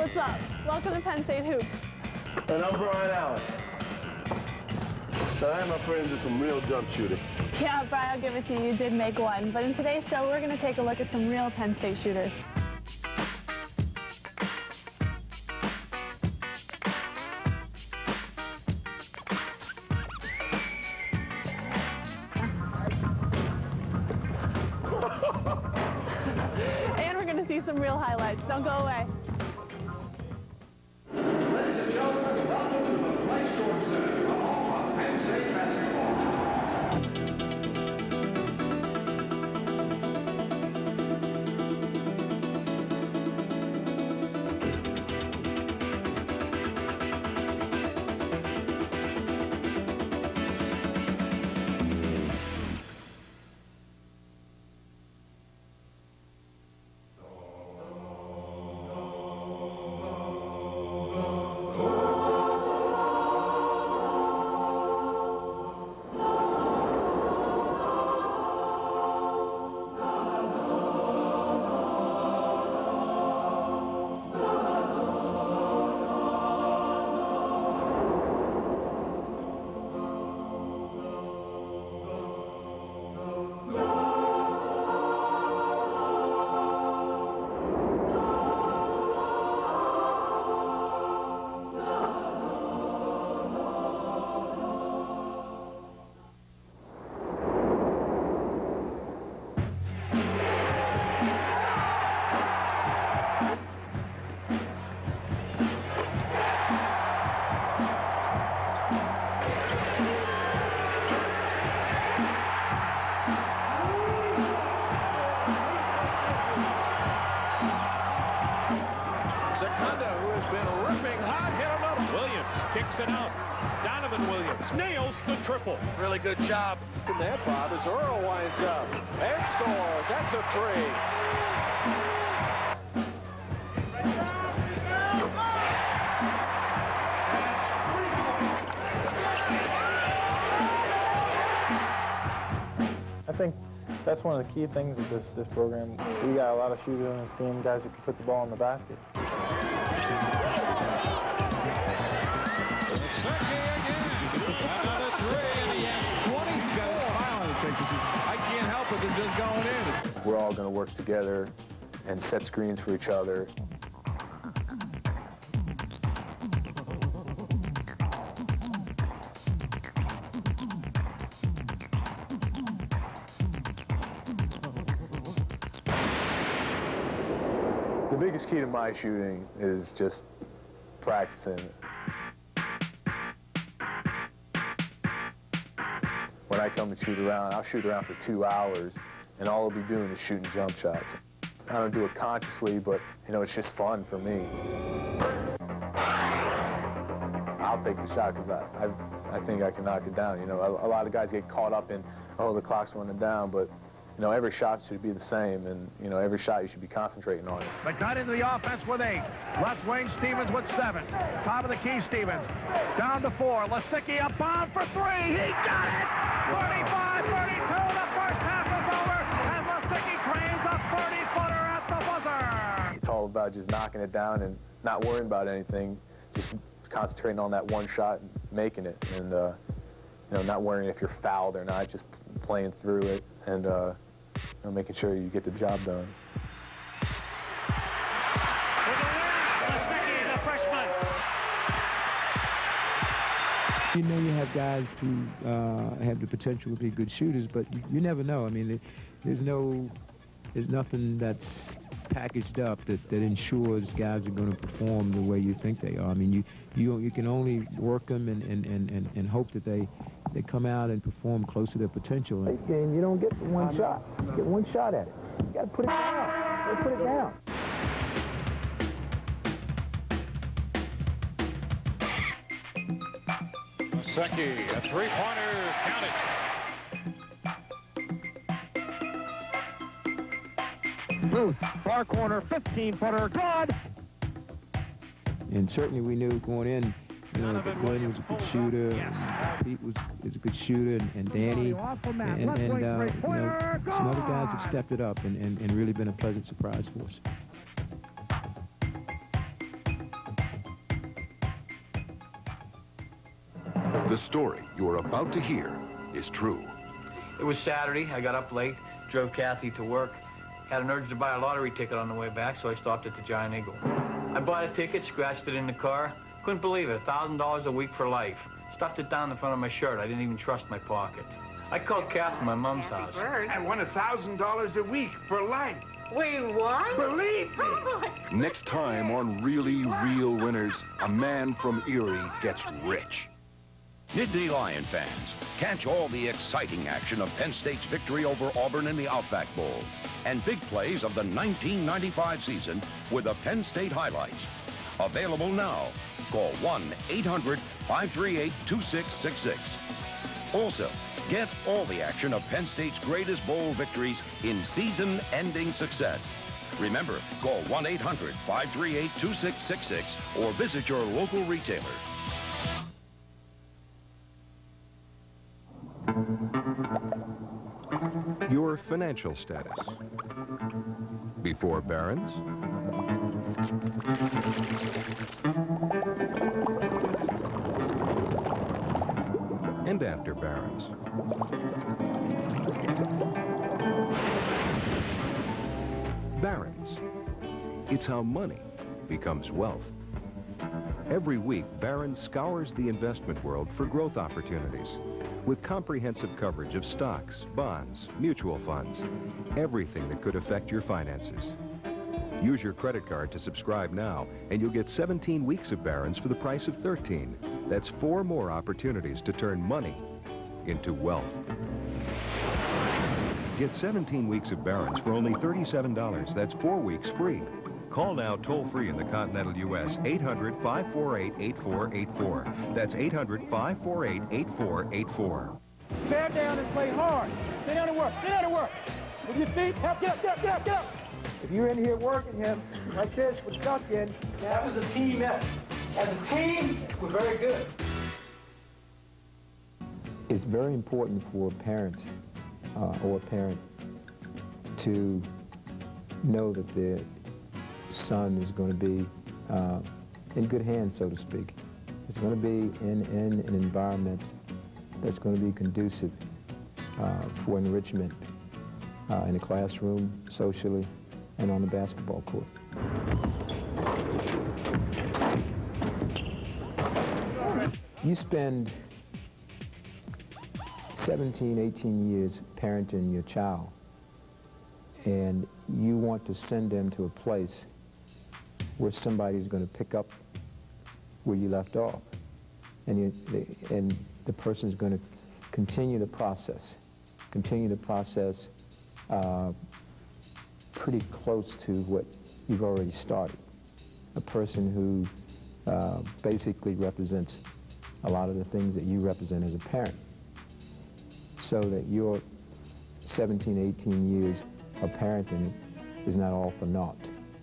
What's up? Welcome to Penn State Hoops. And I'm Brian Allen. So I my friends did some real jump shooting. Yeah, Brian, I'll give it to you. You did make one. But in today's show, we're going to take a look at some real Penn State shooters. And we're going to see some real highlights. Don't go away. Ladies and gentlemen, welcome to the Play Store Center, the home of Penn State basketball. Kicks it out. Donovan Williams nails the triple. Really good job from that, Bob, as Earl winds up and scores. That's a three. I think that's one of the key things of this program. We got a lot of shooters on this team, guys that can put the ball in the basket. Another three, and he has 20. He's got a smile on his face. He says, I can't help it, it's just going in. We're all going to work together and set screens for each other. The biggest key to my shooting is just practicing. When I come and shoot around, I'll shoot around for 2 hours, and all I'll be doing is shooting jump shots. I don't do it consciously, but, you know, it's just fun for me. I'll take the shot because I think I can knock it down. You know, a lot of guys get caught up in, oh, the clock's running down, but, you know, every shot should be the same, and, you know, every shot you should be concentrating on it. But got into the offense with 8. Left wing, Stevens with 7. Top of the key, Stevens. Down to 4. Lasicki up on for 3. He got it! 45-32, the first half is over, and Lasicki cranes a 30-footer at the buzzer. It's all about just knocking it down and not worrying about anything, just concentrating on that one shot and making it, and you know, not worrying if you're fouled or not, just playing through it and you know, making sure you get the job done. Lasicki, the freshman. You know, you have guys who have the potential to be good shooters, but you never know. I mean, there's nothing that's packaged up that ensures guys are going to perform the way you think they are. I mean, you can only work them and hope that they come out and perform close to their potential. And you don't get one shot. You get one shot at it. You got to put it down. You put it down. Lasicki, a three-pointer, count it. Ruth, far corner, 15-footer, good. And certainly we knew going in, you know, that Glenn was a good shooter, and Pete is a good shooter, and Danny, you know, some other guys have stepped it up and really been a pleasant surprise for us. The story you are about to hear is true. It was Saturday. I got up late, drove Kathy to work, had an urge to buy a lottery ticket on the way back, so I stopped at the Giant Eagle. I bought a ticket, scratched it in the car. Couldn't believe it, $1,000 a week for life. Stuffed it down the front of my shirt. I didn't even trust my pocket. I called Kath from my mom's house. I won $1,000 a week for life. Wait, what? Believe me. Next time on Really Real Winners, a man from Erie gets rich. Nittany Lion fans, catch all the exciting action of Penn State's victory over Auburn in the Outback Bowl and big plays of the 1995 season with the Penn State highlights. Available now. Call 1-800-538-2666. Also, get all the action of Penn State's greatest bowl victories in season-ending success. Remember, call 1-800-538-2666 or visit your local retailer. Your financial status. Before Barron's. And after Barron's. Barron's. It's how money becomes wealth. Every week, Barron's scours the investment world for growth opportunities with comprehensive coverage of stocks, bonds, mutual funds, everything that could affect your finances. Use your credit card to subscribe now, and you'll get 17 weeks of Barron's for the price of 13. That's 4 more opportunities to turn money into wealth. Get 17 weeks of Barron's for only $37. That's 4 weeks free. Call now toll-free in the continental U.S. 800-548-8484. That's 800-548-8484. Bear down and play hard. Stay down and work. Stay down and work. With your feet, help, get up, get up, get up, get up. If you're in here working him like this with stuck in, that was a team effort. As a team, we're very good. It's very important for parents or a parent to know that their son is going to be in good hands, so to speak. It's going to be in an environment that's going to be conducive for enrichment in the classroom, socially, and on the basketball court. You spend 17, 18 years parenting your child, and you want to send them to a place where somebody's going to pick up where you left off, and the person's going to continue the process pretty close to what you've already started. A person who basically represents a lot of the things that you represent as a parent, so that your 17, 18 years of parenting is not all for naught.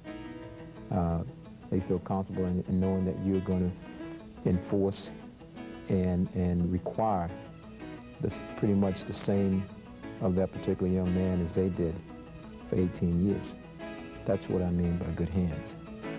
They feel comfortable in knowing that you're going to enforce and require pretty much the same of that particular young man as they did for 18 years. That's what I mean by good hands.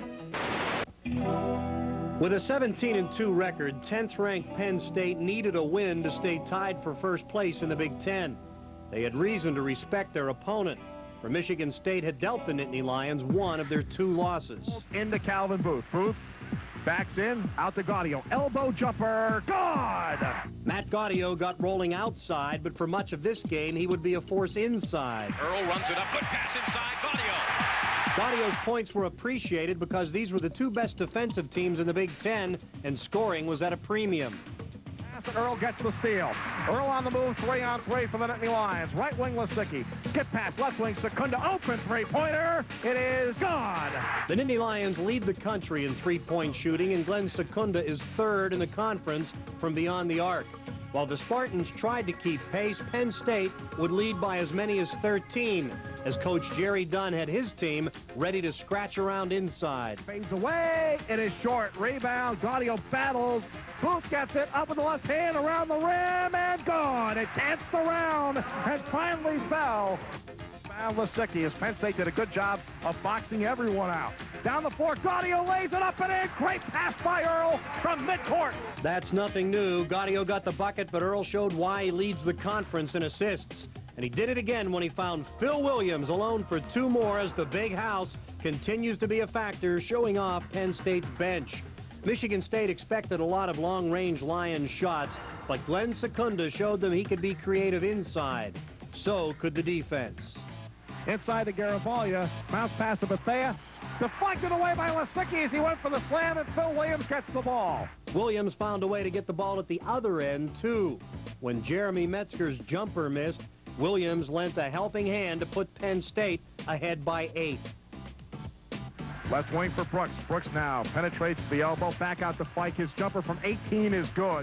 With a 17-2 record, 10th-ranked Penn State needed a win to stay tied for first place in the Big Ten. They had reason to respect their opponent, for Michigan State had dealt the Nittany Lions one of their 2 losses. Into Calvin Booth. Booth backs in, out to Guido. Elbow jumper, good! Matt Guido got rolling outside, but for much of this game, he would be a force inside. Earl runs it up, good pass inside, Guido. Guidio's points were appreciated because these were the 2 best defensive teams in the Big Ten, and scoring was at a premium. Earl gets the steal. Earl on the move, 3-on-3 for the Nittany Lions. Right wing, Lasicki. Skip pass, left wing, Secunda, open three-pointer. It is gone. The Nittany Lions lead the country in three-point shooting, and Glenn Secunda is 3rd in the conference from beyond the arc. While the Spartans tried to keep pace, Penn State would lead by as many as 13, as Coach Jerry Dunn had his team ready to scratch around inside. Fades away. It is short. Rebound. Guido battles. Booth gets it up with the left hand around the rim and gone. It danced around and finally fell. Lasicki, as Penn State did a good job of boxing everyone out. Down the floor, Guido lays it up and in. Great pass by Earl from midcourt. That's nothing new. Guido got the bucket, but Earl showed why he leads the conference in assists. And he did it again when he found Phil Williams alone for 2 more as the big house continues to be a factor, showing off Penn State's bench. Michigan State expected a lot of long-range Lions shots, but Glenn Secunda showed them he could be creative inside. So could the defense. Inside to Garibaldi, bounce pass to Bethea. Deflected away by Lisicky as he went for the slam, and Phil Williams gets the ball. Williams found a way to get the ball at the other end, too. When Jeremy Metzger's jumper missed, Williams lent a helping hand to put Penn State ahead by 8. Left wing for Brooks. Brooks now penetrates the elbow, back out to Fike. His jumper from 18 is good.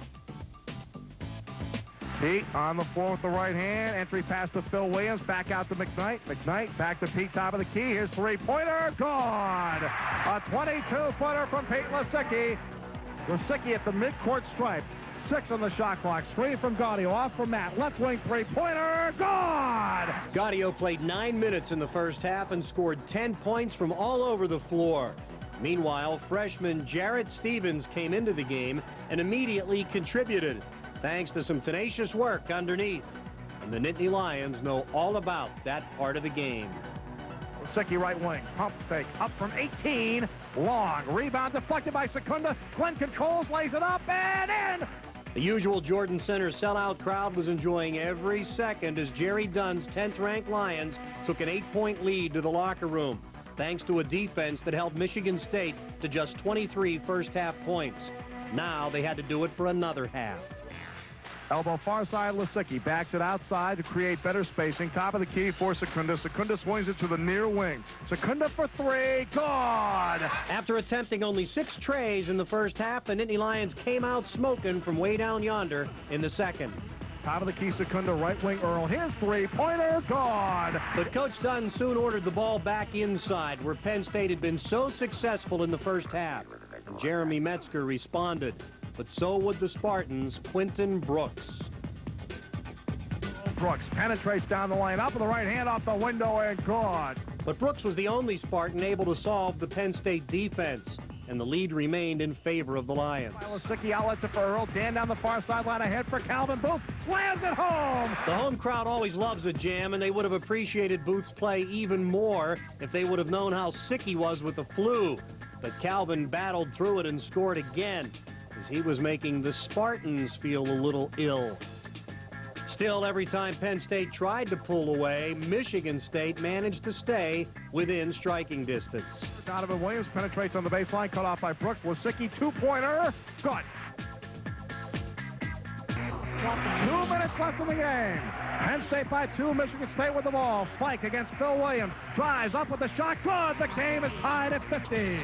Pete on the floor with the right hand. Entry pass to Phil Williams. Back out to McKnight. McKnight back to Pete, top of the key. His three-pointer, good. A 22-footer from Pete Lisicky. Lisicky at the midcourt stripe. 6 on the shot clock. Screen from Guido. Off from Matt. Left wing three-pointer, good. Guido played 9 minutes in the first half and scored 10 points from all over the floor. Meanwhile, freshman Jarrett Stevens came into the game and immediately contributed, thanks to some tenacious work underneath. And the Nittany Lions know all about that part of the game. Lisicky right wing, pump fake, up from 18, long, rebound deflected by Secunda. Glenn controls, lays it up, and in! The usual Jordan Center sellout crowd was enjoying every second as Jerry Dunn's 10th-ranked Lions took an 8-point lead to the locker room, thanks to a defense that held Michigan State to just 23 first-half points. Now they had to do it for another half. Elbow far side, Lisicky backs it outside to create better spacing. Top of the key for Secunda. Secunda swings it to the near wing. Secunda for 3, good! After attempting only 6 trays in the first half, the Nittany Lions came out smoking from way down yonder in the second. Top of the key, Secunda, right wing, Earl. His three-pointer, good! But Coach Dunn soon ordered the ball back inside, where Penn State had been so successful in the first half. And Jeremy Metzger responded. But so would the Spartans' Quentin Brooks. Brooks penetrates down the lane, up with the right hand off the window, and good. But Brooks was the only Spartan able to solve the Penn State defense, and the lead remained in favor of the Lions. Lisicky outlets it for Earl. Dan down the far sideline ahead for Calvin Booth. Slams it home! The home crowd always loves a jam, and they would have appreciated Booth's play even more if they would have known how sick he was with the flu. But Calvin battled through it and scored again, as he was making the Spartans feel a little ill. Still, every time Penn State tried to pull away, Michigan State managed to stay within striking distance. Donovan Williams penetrates on the baseline, cut off by Brooks. Lisicky, two-pointer, good. 2 minutes left in the game. Penn State by 2, Michigan State with the ball. Spike against Phil Williams, drives up with the shot, good. The game is tied at 50.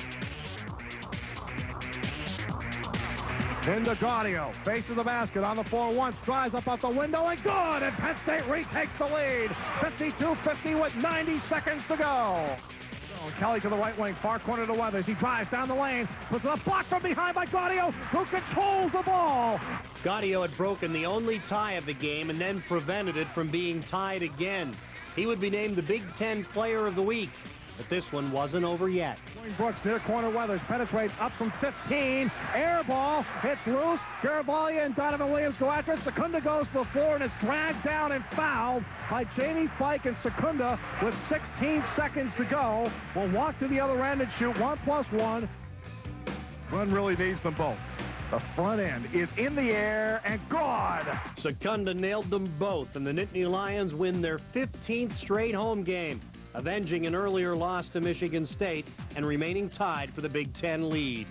Into Guido, face of the basket, on the floor once, drives up the window, and good! And Penn State retakes the lead. 52-50 with 90 seconds to go. Kelly to the right wing, far corner to Weathers. He drives down the lane, puts a block from behind by Guido, who controls the ball. Guido had broken the only tie of the game and then prevented it from being tied again. He would be named the Big Ten Player of the Week. But this one wasn't over yet. Brooks near corner, Weathers penetrates up from 15. Air ball hits loose. Garibaldi and Donovan Williams go after it. Secunda goes to the floor and is dragged down and fouled by Jamie Fike, and Secunda with 16 seconds to go will walk to the other end and shoot 1+1. Glenn really needs them both. The front end is in the air and good. Secunda nailed them both, and the Nittany Lions win their 15th straight home game, avenging an earlier loss to Michigan State and remaining tied for the Big Ten lead.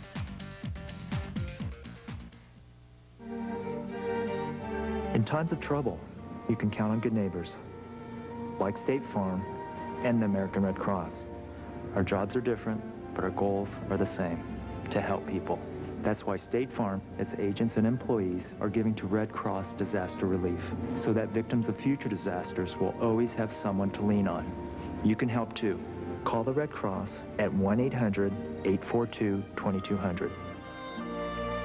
In times of trouble, you can count on good neighbors, like State Farm and the American Red Cross. Our jobs are different, but our goals are the same, to help people. That's why State Farm, its agents and employees, are giving to Red Cross Disaster Relief, so that victims of future disasters will always have someone to lean on. You can help too. Call the Red Cross at 1-800-842-2200.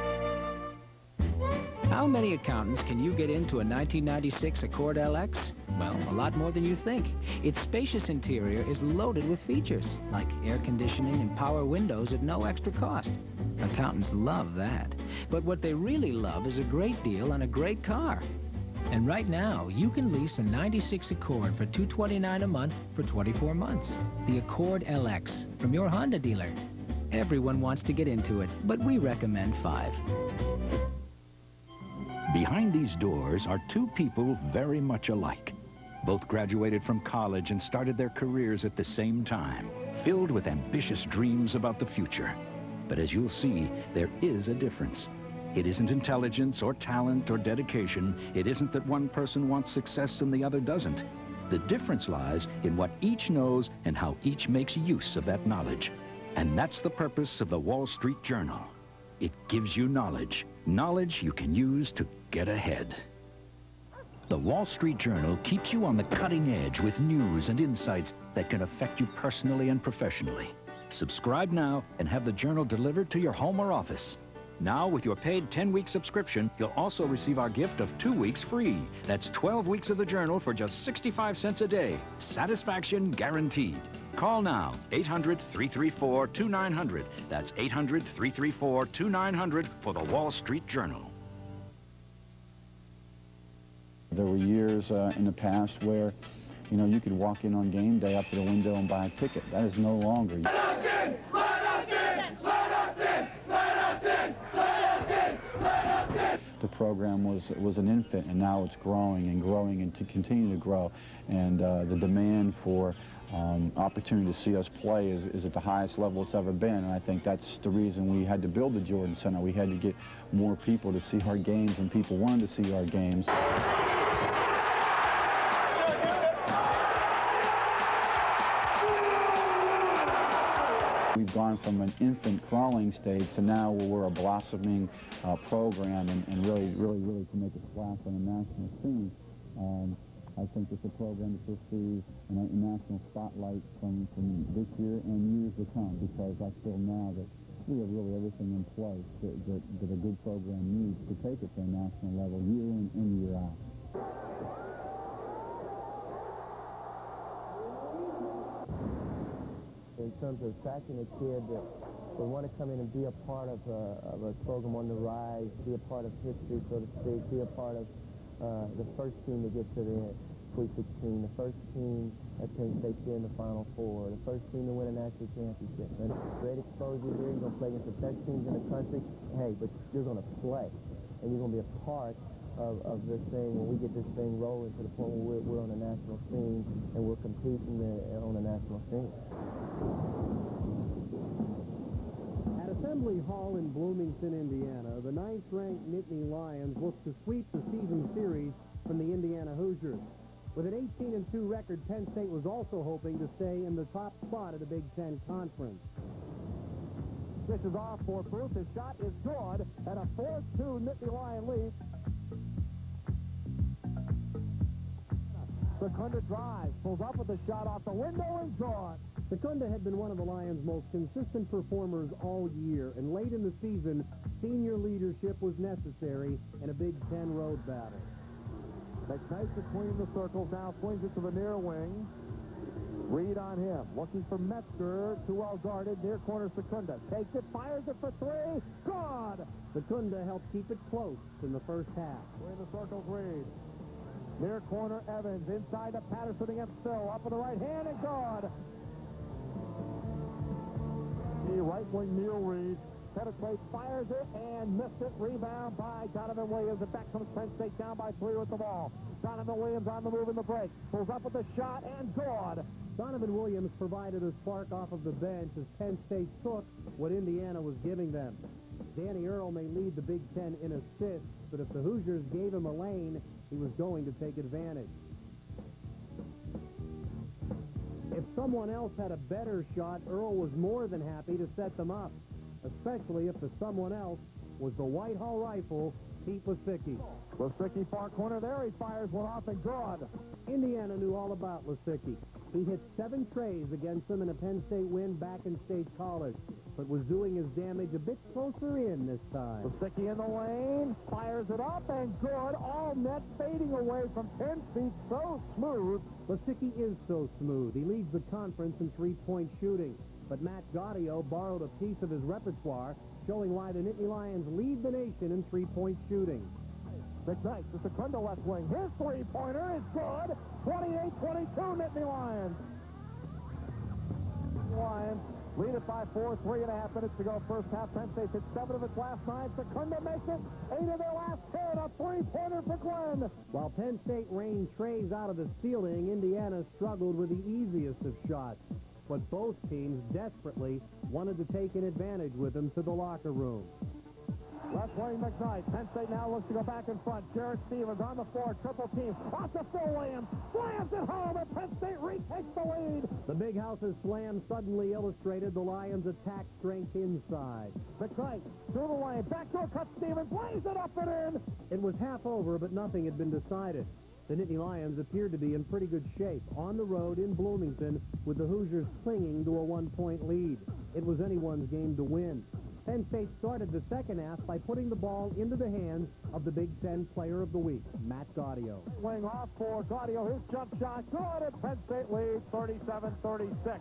How many accountants can you get into a 1996 Accord LX? Well, a lot more than you think. Its spacious interior is loaded with features, like air conditioning and power windows at no extra cost. Accountants love that. But what they really love is a great deal on a great car. And right now, you can lease a 96 Accord for $229 a month for 24 months. The Accord LX from your Honda dealer. Everyone wants to get into it, but we recommend 5. Behind these doors are two people very much alike. Both graduated from college and started their careers at the same time, filled with ambitious dreams about the future. But as you'll see, there is a difference. It isn't intelligence or talent or dedication. It isn't that one person wants success and the other doesn't. The difference lies in what each knows and how each makes use of that knowledge. And that's the purpose of the Wall Street Journal. It gives you knowledge. Knowledge you can use to get ahead. The Wall Street Journal keeps you on the cutting edge with news and insights that can affect you personally and professionally. Subscribe now and have the Journal delivered to your home or office. Now, with your paid 10-week subscription, you'll also receive our gift of 2 weeks free. That's 12 weeks of the Journal for just 65 cents a day. Satisfaction guaranteed. Call now, 800-334-2900. That's 800-334-2900 for the Wall Street Journal. There were years in the past where, you know, you could walk in on game day up to the window and buy a ticket. That is no longer. The program was an infant, and now it's growing and to continue to grow. And the demand for opportunity to see us play is at the highest level it's ever been. And I think that's the reason we had to build the Jordan Center. We had to get more people to see our games, and people wanted to see our games. We've gone from an infant crawling stage to now where we're a blossoming program and really to make a splash on the national scene. I think it's a program that will see a national spotlight from this year and years to come, because I feel now that we have really everything in place that a good program needs to take it to a national level year in and year out. In terms of attracting a kid that want to come in and be a part of a program on the rise, be a part of history, so to speak, be a part of the first team to get to the Sweet 16, the first team at Penn State to be in the Final Four, the first team to win a national championship. And great exposure here. You're going to play against the best teams in the country. Hey, but you're going to play, and you're going to be a part of this thing when we get this thing rolling to the point where we're on a national scene and we're competing on a national scene. At Assembly Hall in Bloomington, Indiana, the 9th-ranked Nittany Lions look to sweep the season series from the Indiana Hoosiers. With an 18-2 record, Penn State was also hoping to stay in the top spot of the Big Ten Conference. This is off for Booth. His shot is good, and a 4-2 Nittany Lion lead. Secunda drives, pulls up with the shot off the window and good. Secunda had been one of the Lions' most consistent performers all year, and late in the season, senior leadership was necessary in a Big Ten road battle. McKnight between the circles now, swings it to the near wing. Reed on him, looking for Metzger, too well guarded, near corner Secunda. Takes it, fires it for 3, good! Secunda helped keep it close in the first half. Between the circles, Reed. Near corner, Evans, inside to Patterson against Phil, up with the right hand, and good! The right wing, Neil Reed, penetrates, fires it, and missed it. Rebound by Donovan Williams, and back comes Penn State down by 3 with the ball. Donovan Williams on the move in the break, pulls up with the shot, and good! Donovan Williams provided a spark off of the bench as Penn State took what Indiana was giving them. Danny Earl may lead the Big Ten in assists, but if the Hoosiers gave him a lane, he was going to take advantage. If someone else had a better shot, Earl was more than happy to set them up, especially if the someone else was the Whitehall Rifle, Pete Wasicki. Lasicki far corner there. He fires one off and good. Indiana knew all about Lasicki. He hit 7 trays against them in a Penn State win back in State College, but was doing his damage a bit closer in this time. Lasicki in the lane, fires it up and good. All net fading away from 10 feet. So smooth. Lasicki is so smooth. He leads the conference in three-point shooting, but Matt Guido borrowed a piece of his repertoire, showing why the Nittany Lions lead the nation in three-point shooting. McKnight to Secunda left wing. His three-pointer is good. 28-22 Nittany Lions. Lions lead it by 4, 3.5 minutes to go. First half, Penn State hit 7 of its last 9. Secunda makes it 8 of their last 10. A three-pointer for Glenn. While Penn State rained trays out of the ceiling, Indiana struggled with the easiest of shots. But both teams desperately wanted to take an advantage with them to the locker room. Left wing McKnight. Penn State now looks to go back in front. Jared Stevens on the floor. Triple team. Off to Phil Williams. Slams it home, and Penn State retakes the lead. The Big House's slam suddenly illustrated the Lions' attack strength inside. McKnight through the lane. Backdoor cut. Stevens lays it up and in. It was half over, but nothing had been decided. The Nittany Lions appeared to be in pretty good shape on the road in Bloomington, with the Hoosiers clinging to a 1-point lead. It was anyone's game to win. Penn State started the second half by putting the ball into the hands of the Big Ten Player of the Week, Matt Guido. Wing off for Guido. His jump shot good, and Penn State leads 37-36.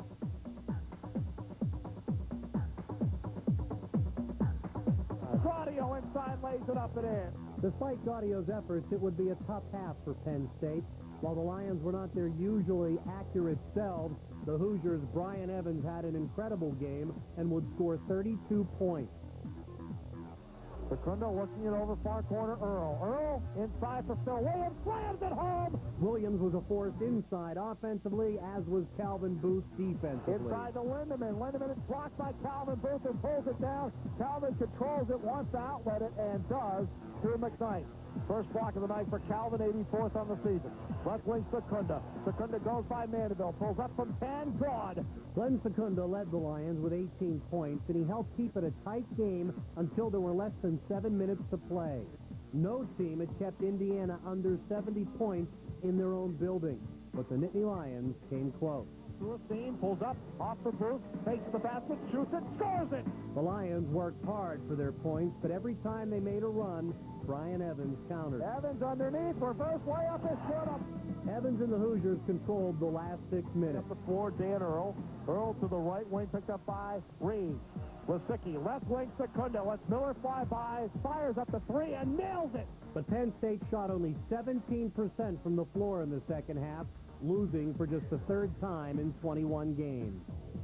Guido inside lays it up and in. Despite Guidio's efforts, it would be a tough half for Penn State. While the Lions were not their usually accurate selves, the Hoosiers' Brian Evans had an incredible game and would score 32 points. Secunda looking it over far corner, Earl. Earl inside for Phil Williams, slams it home. Williams was a force inside offensively, as was Calvin Booth defensively. Inside to Lindemann. Lindemann is blocked by Calvin Booth and pulls it down. Calvin controls it, wants to outlet it, and does to McKnight. First block of the night for Calvin, 84th on the season. Left wing Secunda. Secunda goes by Mandeville. Pulls up from 10. Good. Glenn Secunda led the Lions with 18 points, and he helped keep it a tight game until there were less than 7 minutes to play. No team had kept Indiana under 70 points in their own building, but the Nittany Lions came close. Through a seam, pulls up, off the Booth, takes the basket, shoots it, scores it! The Lions worked hard for their points, but every time they made a run, Brian Evans countered. Evans underneath, reverse layup is good up. Evans and the Hoosiers controlled the last 6 minutes. Up the floor, Dan Earl. Earl to the right wing, picked up by Reed. Lasicki, left wing, Secunda, lets Miller fly by, fires up the 3 and nails it. But Penn State shot only 17% from the floor in the second half, losing for just the 3rd time in 21 games.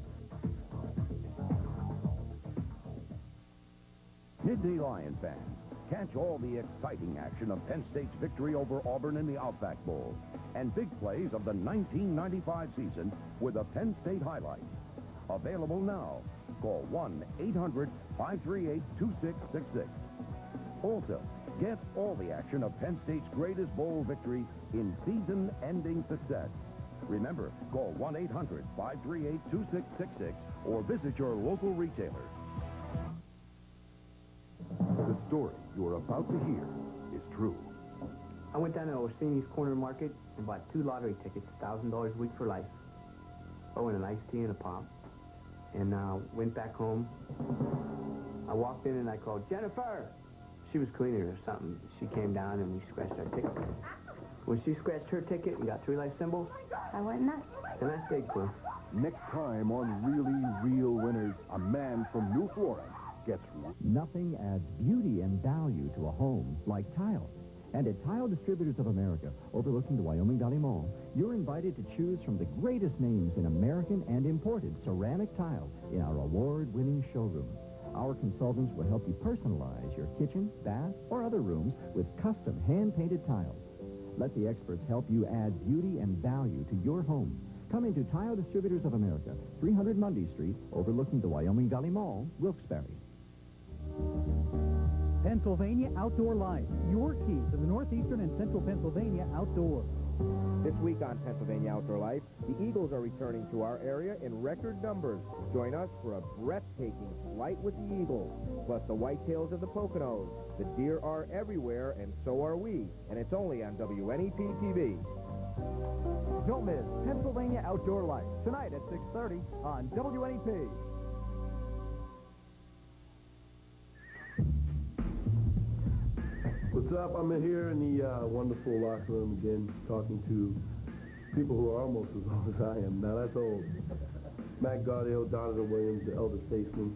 Nittany Lion fans, catch all the exciting action of Penn State's victory over Auburn in the Outback Bowl and big plays of the 1995 season with a Penn State highlight. Available now. Call 1-800-538-2666. Also, get all the action of Penn State's greatest bowl victory in season-ending success. Remember, call 1-800-538-2666 or visit your local retailer. The story you're about to hear is true. I went down to Orsini's Corner Market and bought 2 lottery tickets, $1,000 a week for life. Oh, and an iced tea and a pop. And went back home. I walked in and I called, Jennifer! She was cleaning or something. She came down and we scratched our ticket. When she scratched her ticket and got 3 life symbols, I went nuts. And I stayed clean. Next time on Really Real Winners, a man from New Florence gets... Nothing adds beauty and value to a home like tile. And at Tile Distributors of America, overlooking the Wyoming Valley Mall, you're invited to choose from the greatest names in American and imported ceramic tile in our award-winning showroom. Our consultants will help you personalize your kitchen, bath, or other rooms with custom hand-painted tiles. Let the experts help you add beauty and value to your home. Come into Tile Distributors of America, 300 Mundy Street, overlooking the Wyoming Valley Mall, Wilkes-Barre. Pennsylvania Outdoor Life, your key to the northeastern and central Pennsylvania outdoors. This week on Pennsylvania Outdoor Life, the eagles are returning to our area in record numbers. Join us for a breathtaking flight with the eagles, plus the whitetails of the Poconos. The deer are everywhere, and so are we, and it's only on WNEP-TV. Don't miss Pennsylvania Outdoor Life, tonight at 6:30 on WNEP. What's up? I'm in here in the wonderful locker room again, talking to people who are almost as old as I am. Now, that's old. Matt Guido, Donovan Williams, the elder statesman.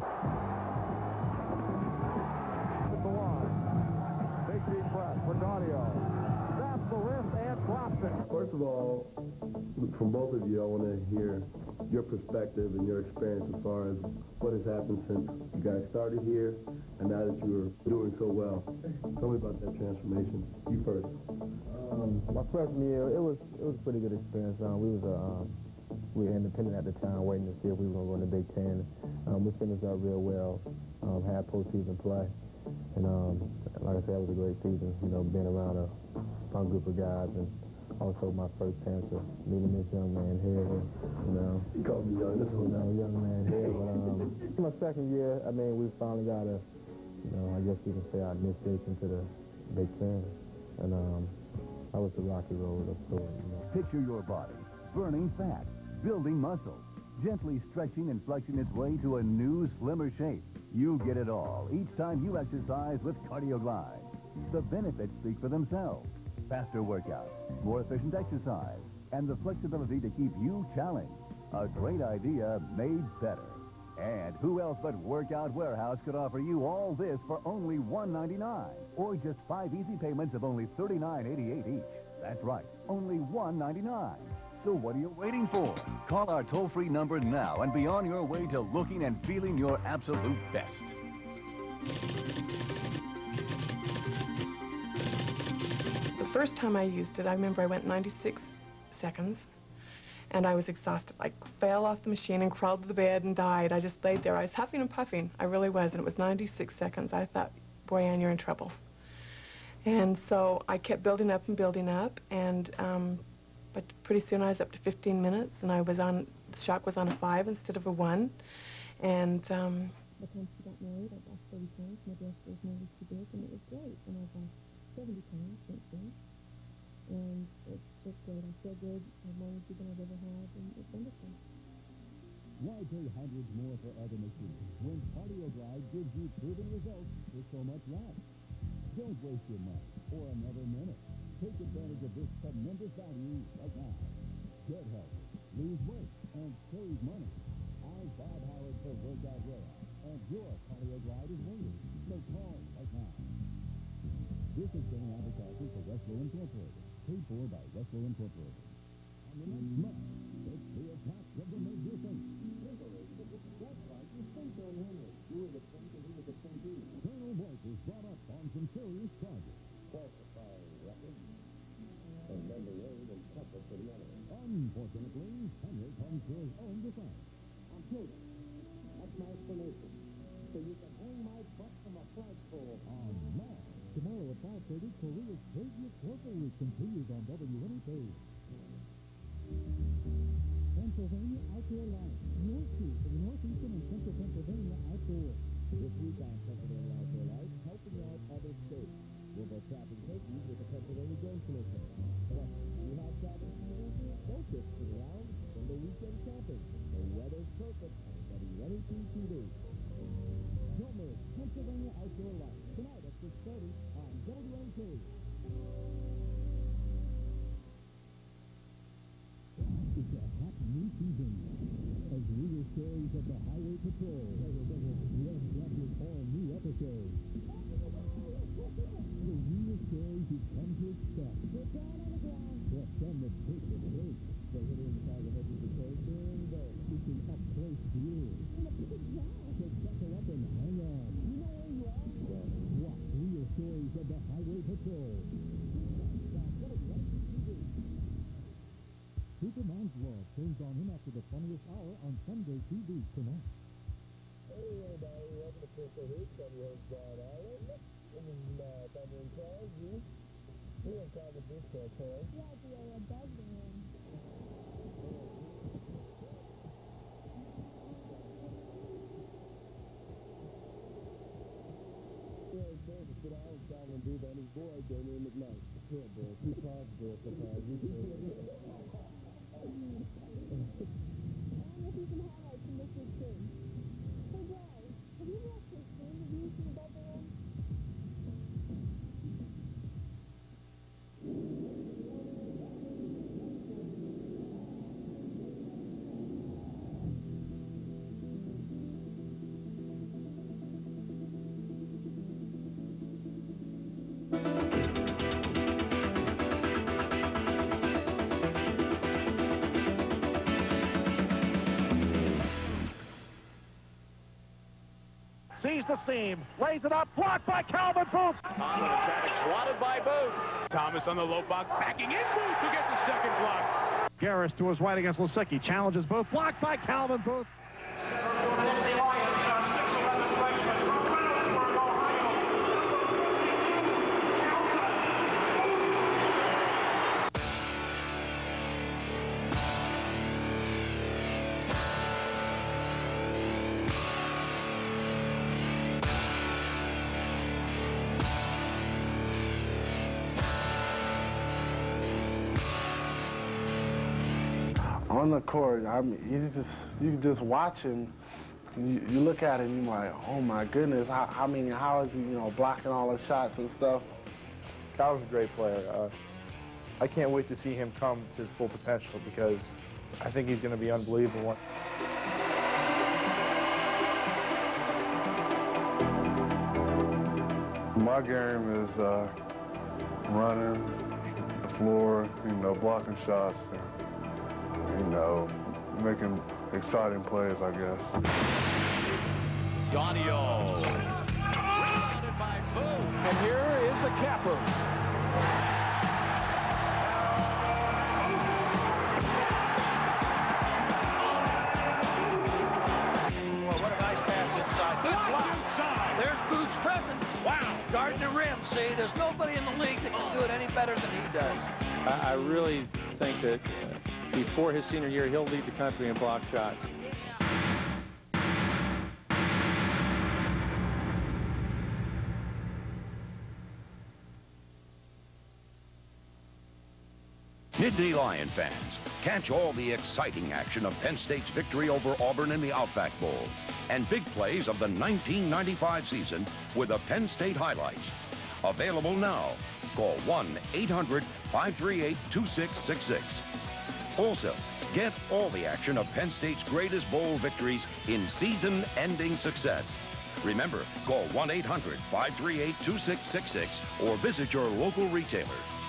Big deep breath for Guido. That's the lift and drops it. First of all, from both of you, I want to hear your perspective and your experience as far as what has happened since you guys started here and now that you're doing so well. Tell me about that transformation. You first. My freshman year, it was a pretty good experience. We were independent at the time, waiting to see if we were going to go in the Big Ten. We finished out real well, had postseason play, and like I said, it was a great season. You know, being around a fun group of guys, and also my first chance of meeting this young man here. You know, he called me young. Young man here. But my second year, I mean, we finally got a, you know, I guess you can say our initiation to the Big Ten, and that was the rocky road of story. You know. Picture your body burning fat, building muscle, gently stretching and flexing its way to a new, slimmer shape. You get it all each time you exercise with CardioGlide. The benefits speak for themselves. Faster workouts, more efficient exercise, and the flexibility to keep you challenged. A great idea made better. And who else but Workout Warehouse could offer you all this for only $199, or just 5 easy payments of only $39.88 each. That's right, only $199. So what are you waiting for? Call our toll-free number now and be on your way to looking and feeling your absolute best. The first time I used it, I remember I went 96 seconds, and I was exhausted. I fell off the machine and crawled to the bed and died. I just laid there. I was huffing and puffing. I really was, and it was 96 seconds. I thought, boy, Ann, you're in trouble. And so I kept building up, and but pretty soon I was up to 15 minutes, and the shock was on a 5 instead of a 1. And by the time she got married, I lost 30 pounds. My breast was nearly too big, and it was great. And I've lost 70 pounds since then. And it's great. I feel good, the more than I've ever had, and it's wonderful. Why pay hundreds more for other machines when CardioGlide gives you proven results for so much less? Don't waste your money or another minute. Take advantage of this tremendous value right now. Get healthy, lose weight, and save money. I'm Bob Howard for Workout Warehouse, and your CardioGlide is waiting. So call right now. This has been an advertisement for Westlaw Incorporated, paid for by Westlaw Incorporated. And the next month, it's the attack of the major things. Colonel Boyce was brought up on some serious charges. Falsifying records and lending aid and cover to the enemy. Unfortunately, Henry comes to his own defense. I'm guilty. That's my explanation. So you can hang my butt from a flagpole. On now. Tomorrow at 5:30, Korea's craziest local week continues on WNEP. Pennsylvania Outdoor Life. Your key to the northeastern and central Pennsylvania outdoors. This week on Pennsylvania Outdoor Life, helping out other states. We'll go trapping turkeys with the Pennsylvania Game Commission. Plus, you have trapping season? Focus to the lounge from the weekend camping. The weather's perfect on WNEP-TV. Don't miss Pennsylvania Outdoor Life tonight at 6:30 on WNEP. It's a hot new season as real stories of the Highway Patrol. Red Blanket all-new episodes. The real stories you've come to expect. Get down on the ground. Plus some that take the place. The little inside the Highway Patrol during the it's an up-close view. And a big job. So buckle up and hang on. You know where you are? Watch real stories of the Highway Patrol. Superman's Love turns on him after the funniest hour on Sunday TV tonight. Hey, everybody, welcome to Crystal Hoops. I'm your host, John Allen. And Thunder and Charles, you? Sees the seam, lays it up, blocked by Calvin Booth. On the traffic, swatted by Booth. Thomas on the low block, backing in Booth to get the second block. Garris to his right against Lisicky, challenges Booth, blocked by Calvin Booth. On the court, I mean, you just watch him. You look at it and you're like, oh my goodness. I mean, how is he, blocking all the shots and stuff? Kyle's a great player. I can't wait to see him come to his full potential because I think he's going to be unbelievable. My game is running the floor, blocking shots. Making exciting plays, I guess. Donio. Rebounded by Booth. And here is the capper. Well, what a nice pass inside. Good block. Inside. There's Booth's presence. Wow. Guarding the rim. See, there's nobody in the league that can do it any better than he does. I really think that before his senior year, he'll lead the country in block shots. Nittany Lion fans, catch all the exciting action of Penn State's victory over Auburn in the Outback Bowl and big plays of the 1995 season with the Penn State highlights. Available now. Call 1-800-538-2666. Also, get all the action of Penn State's greatest bowl victories in season-ending success. Remember, call 1-800-538-2666 or visit your local retailer.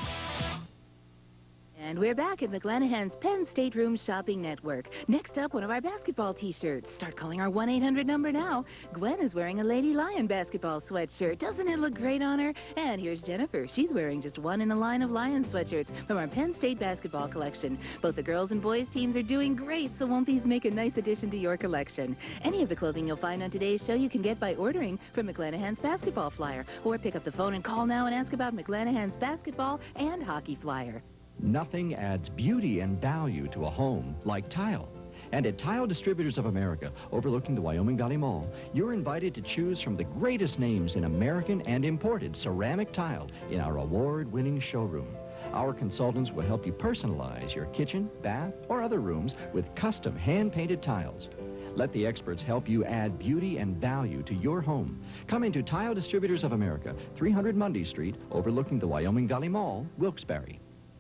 And we're back at McClanahan's Penn State Room Shopping Network. Next up, one of our basketball T-shirts. Start calling our 1-800 number now. Gwen is wearing a Lady Lion basketball sweatshirt. Doesn't it look great on her? And here's Jennifer. She's wearing just one in a line of Lion sweatshirts from our Penn State basketball collection. Both the girls and boys teams are doing great, so won't these make a nice addition to your collection? Any of the clothing you'll find on today's show you can get by ordering from McClanahan's basketball flyer. Or pick up the phone and call now and ask about McClanahan's basketball and hockey flyer. Nothing adds beauty and value to a home like tile. And at Tile Distributors of America, overlooking the Wyoming Valley Mall, you're invited to choose from the greatest names in American and imported ceramic tile in our award-winning showroom. Our consultants will help you personalize your kitchen, bath, or other rooms with custom hand-painted tiles. Let the experts help you add beauty and value to your home. Come into Tile Distributors of America, 300 Mundy Street, overlooking the Wyoming Valley Mall, Wilkes-Barre.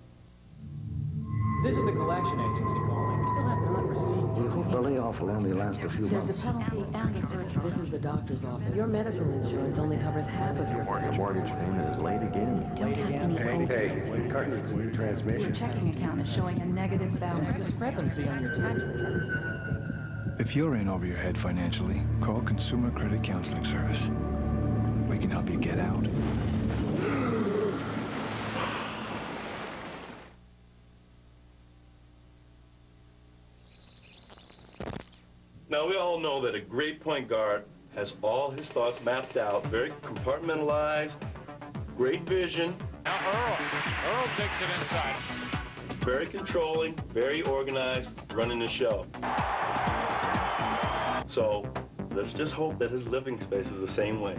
This is the collection agency calling. We still have not received. We hope the layoff will only last a few months. There's a penalty and a surgery. This is the doctor's office. Your medical insurance only covers half of your Your mortgage payment is late again. Don't have any hope. Hey, the car needs a new transmission. Your checking account is showing a negative balance. There's a discrepancy on your tax return. If you're in over your head financially, call Consumer Credit Counseling Service. We can help you get out. Now, we all know that a great point guard has all his thoughts mapped out, very compartmentalized, great vision, Now Earl takes it inside. Very controlling, very organized, running the show. So let's just hope that his living space is the same way.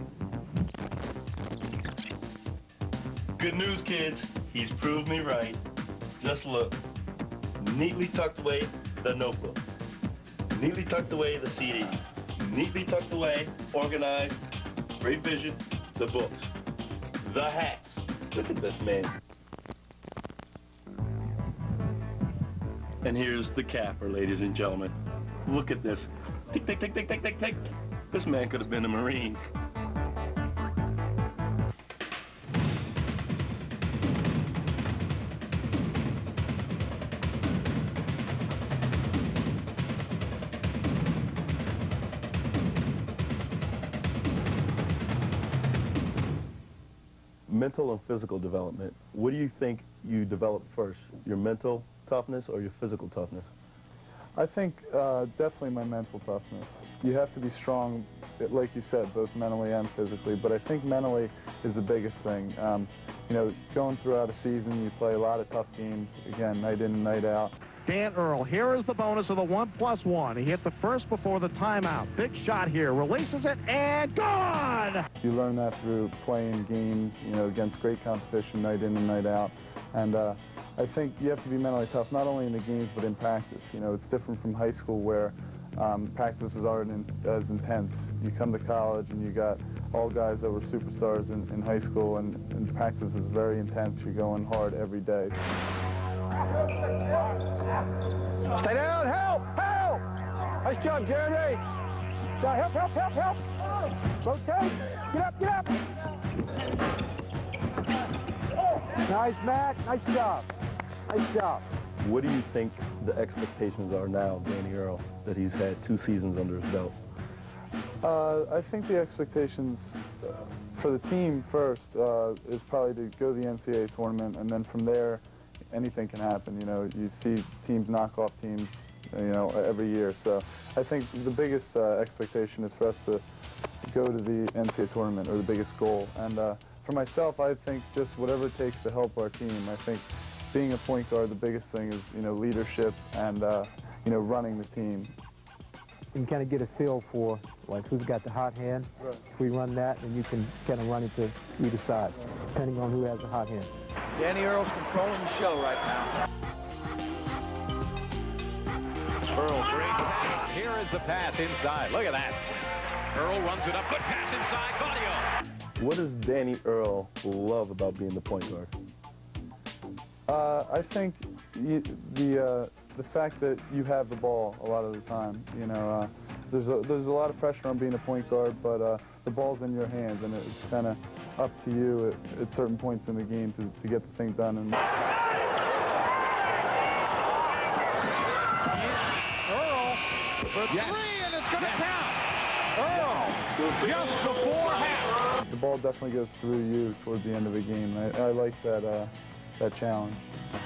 Good news, kids. He's proved me right. Just look. Neatly tucked away the notebook. Neatly tucked away the CDs. Neatly tucked away, organized, great vision, the books. The hats. Look at this man. And here's the capper, ladies and gentlemen. Look at this. Tick, tick, tick, tick, tick, tick, tick. This man could have been a Marine. Mental and physical development. What do you think you develop first? Your mental toughness or your physical toughness? I think definitely my mental toughness. You have to be strong, like you said, both mentally and physically, but I think mentally is the biggest thing. You know, going throughout a season, you play a lot of tough games, again, night in and night out. Dan Earl, here is the bonus of the 1+1. He hit the first before the timeout. Big shot here, releases it, and gone! You learn that through playing games, you know, against great competition, night in and night out. And I think you have to be mentally tough, not only in the games, but in practice. You know, it's different from high school where practices aren't as intense. You come to college and you got all guys that were superstars in high school, and practice is very intense. You're going hard every day. Stay down, help, help! Nice job, Jeremy. Help, help, help, help! Rotate, get up, get up! Nice, Matt, nice job. Nice job. What do you think the expectations are now, Danny Earl, that he's had 2 seasons under his belt? I think the expectations for the team first is probably to go to the NCAA tournament, and then from there, anything can happen. You know, you see teams knock off teams, you know, every year. So I think the biggest expectation is for us to go to the NCAA tournament, or the biggest goal. And for myself, I think just whatever it takes to help our team. I think being a point guard, the biggest thing is, you know, leadership and, you know, running the team. You can kind of get a feel for, like, who's got the hot hand. Right. If we run that, then you can kind of run it to either side, depending on who has the hot hand. Danny Earl's controlling the show right now. Earl, great pass. Here is the pass inside. Look at that. Earl runs it up. Good pass inside. Guido. What does Danny Earl love about being the point guard? I think the fact that you have the ball a lot of the time. You know, there's a lot of pressure on being a point guard, but the ball's in your hands, and it's kind of up to you at certain points in the game to get the thing done. And Earl for 3, and it's going to count. Earl just before half. The ball definitely goes through you towards the end of the game. I like that challenge.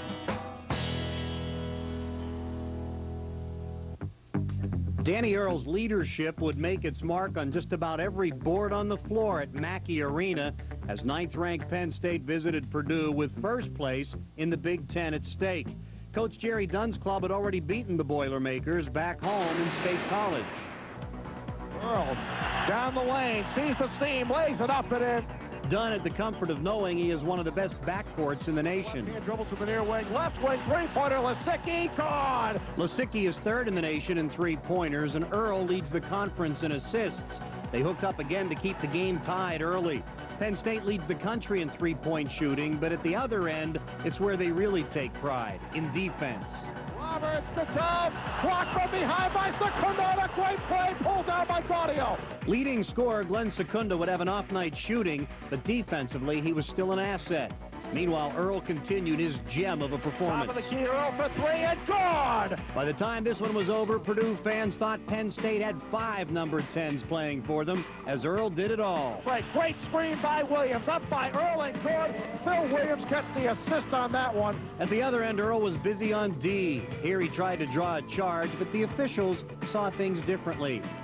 Danny Earl's leadership would make its mark on just about every board on the floor at Mackey Arena as 9th-ranked Penn State visited Purdue with first place in the Big Ten at stake. Coach Jerry Dunn's club had already beaten the Boilermakers back home in State College. Earl down the lane, sees the seam, lays it up and in. Dunn at the comfort of knowing he is one of the best backcourts in the nation. He dribbles to the near wing, left wing, three-pointer, Lasicki, gone! Lasicki is 3rd in the nation in three-pointers, and Earl leads the conference in assists. They hooked up again to keep the game tied early. Penn State leads the country in three-point shooting, but at the other end, it's where they really take pride, in defense. Roberts to top, blocked from behind by Secunda, a great play, pulled down by Guido. Leading scorer Glenn Secunda would have an off night shooting, but defensively he was still an asset. Meanwhile, Earl continued his gem of a performance. Top of the key, Earl for 3 and gone! By the time this one was over, Purdue fans thought Penn State had 5 number 10s playing for them, as Earl did it all. Great screen by Williams, up by Earl and good. Phil Williams gets the assist on that one. At the other end, Earl was busy on D. Here he tried to draw a charge, but the officials saw things differently.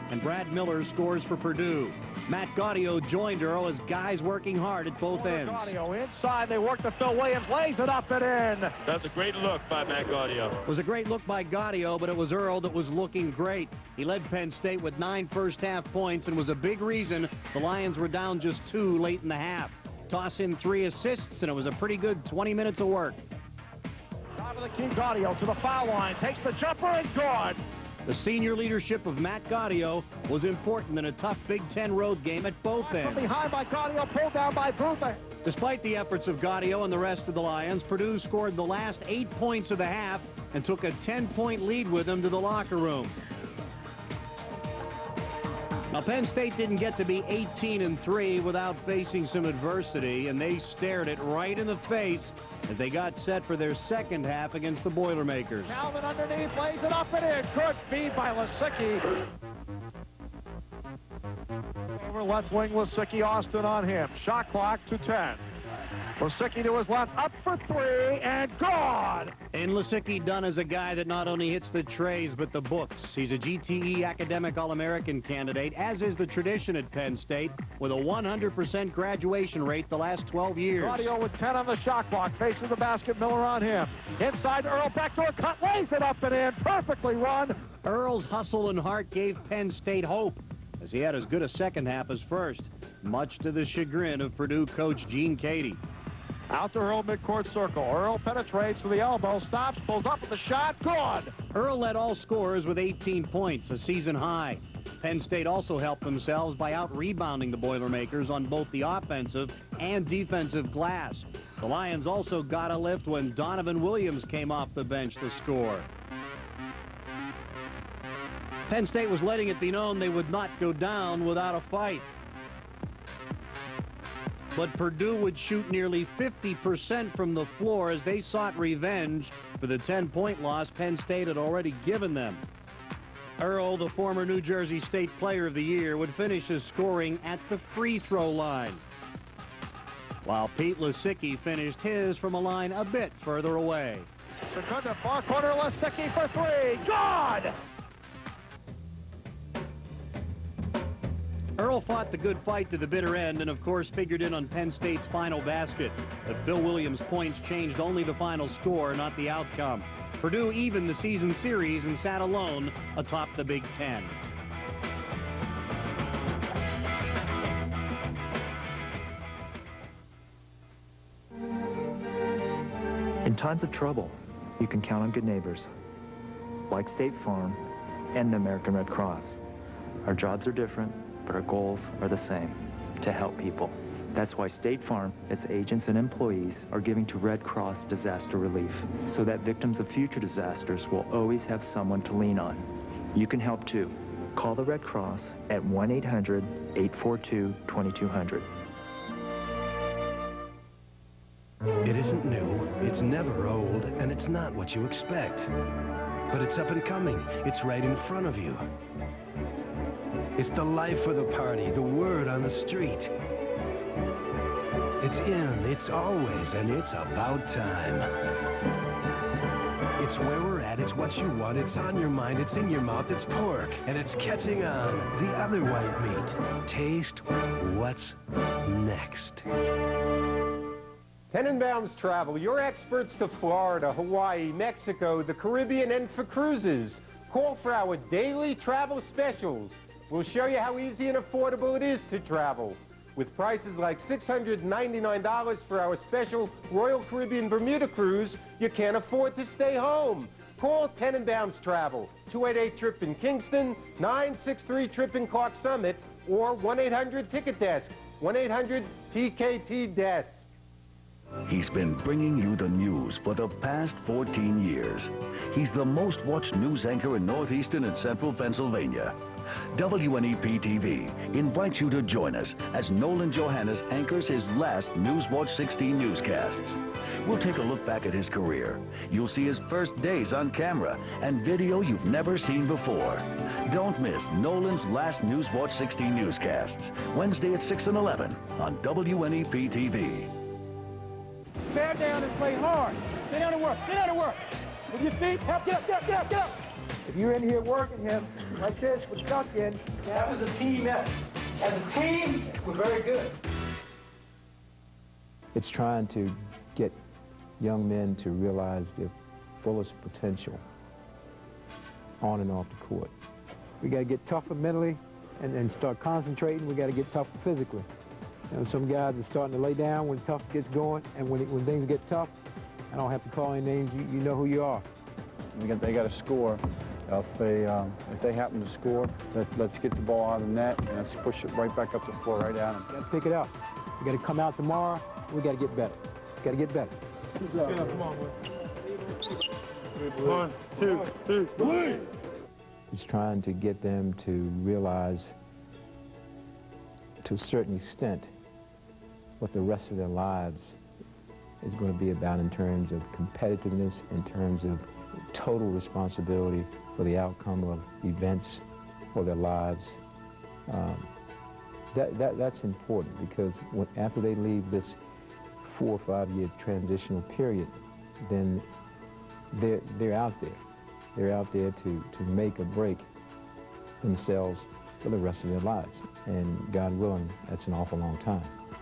and Brad Miller scores for Purdue. Matt Guido joined Earl as guys working hard at both ends. Guido inside, they work to Phil Williams, lays it up and in. That's a great look by Matt Guido. It was a great look by Guido, but it was Earl that was looking great. He led Penn State with 9 first-half points and was a big reason the Lions were down just 2 late in the half. Toss in 3 assists, and it was a pretty good 20 minutes of work. Top of the key, Guido to the foul line, takes the jumper and good. The senior leadership of Matt Guido was important in a tough Big Ten road game at both ends. Behind by Guido, pulled down by Booth. Despite the efforts of Guido and the rest of the Lions, Purdue scored the last 8 points of the half and took a 10-point lead with them to the locker room. Now, Penn State didn't get to be 18-3 without facing some adversity, and they stared it right in the face as they got set for their second half against the Boilermakers. Calvin underneath, lays it up and in. Good feed by Lisicki. Over left wing, Lisicki, Austin on him. Shot clock to 10. Lisicki to his left, up for 3, and gone! And Lisicki done as a guy that not only hits the trays, but the books. He's a GTE Academic All-American candidate, as is the tradition at Penn State, with a 100% graduation rate the last 12 years. Guido with 10 on the shot clock, faces the basket, Miller on him. Inside Earl, backdoor cut, lays it up and in, perfectly run. Earl's hustle and heart gave Penn State hope, as he had as good a second half as first, much to the chagrin of Purdue coach Gene Cady. Out to Earl, midcourt circle. Earl penetrates to the elbow, stops, pulls up with the shot, good! Earl led all scorers with 18 points, a season high. Penn State also helped themselves by out-rebounding the Boilermakers on both the offensive and defensive glass. The Lions also got a lift when Donovan Williams came off the bench to score. Penn State was letting it be known they would not go down without a fight. But Purdue would shoot nearly 50% from the floor as they sought revenge for the 10-point loss Penn State had already given them. Earl, the former New Jersey State Player of the Year, would finish his scoring at the free throw line, while Pete Lisicki finished his from a line a bit further away. Secunda, far corner, Lisicki for 3, good! Earl fought the good fight to the bitter end and, of course, figured in on Penn State's final basket. But Phil Williams' points changed only the final score, not the outcome. Purdue evened the season series and sat alone atop the Big Ten. In times of trouble, you can count on good neighbors, like State Farm and the American Red Cross. Our jobs are different, but our goals are the same, to help people. That's why State Farm, its agents and employees, are giving to Red Cross Disaster Relief, so that victims of future disasters will always have someone to lean on. You can help too. Call the Red Cross at 1-800-842-2200. It isn't new, it's never old, and it's not what you expect. But it's up and coming. It's right in front of you. It's the life of the party, the word on the street. It's in, it's always, and it's about time. It's where we're at, it's what you want, it's on your mind, it's in your mouth, it's pork, and it's catching on. The other white meat. Taste what's next. Tenenbaum's Travel, your experts to Florida, Hawaii, Mexico, the Caribbean, and for cruises. Call for our daily travel specials. We'll show you how easy and affordable it is to travel. With prices like $699 for our special Royal Caribbean Bermuda cruise, you can't afford to stay home. Call Tenenbaum's Travel, 288-TRIP in Kingston, 963-TRIP in Clark Summit, or 1-800-TICKET-DESK, 1-800-TKT-DESK. He's been bringing you the news for the past 14 years. He's the most watched news anchor in northeastern and central Pennsylvania. WNEP-TV invites you to join us as Nolan Johannes anchors his last Newswatch 16 newscasts. We'll take a look back at his career. You'll see his first days on camera and video you've never seen before. Don't miss Nolan's last Newswatch 16 newscasts, Wednesday at 6 and 11 on WNEP-TV. Bear down and play hard. Get down and work. Get down and work. With your feet, help, get up, get up, get up, get up. If you're in here working him like this with duck in, that was a team effort. As a team, we're very good. It's trying to get young men to realize their fullest potential on and off the court. We got to get tougher mentally and start concentrating. We got to get tougher physically. You know, some guys are starting to lay down when tough gets going, and when things get tough, I don't have to call any names. You know who you are. They got to score. If they happen to score, let's get the ball out of the net and let's push it right back up the floor, right at them. Got to pick it up. We got to come out tomorrow. We got to get better. Got to get better. Come on, boy. 1, 2, 3. It's trying to get them to realize, to a certain extent, what the rest of their lives is going to be about in terms of competitiveness, in terms of total responsibility for the outcome of events for their lives. That's important because after they leave this 4 or 5 year transitional period, then they're out there. They're out there to make or break themselves for the rest of their lives. And God willing, that's an awful long time.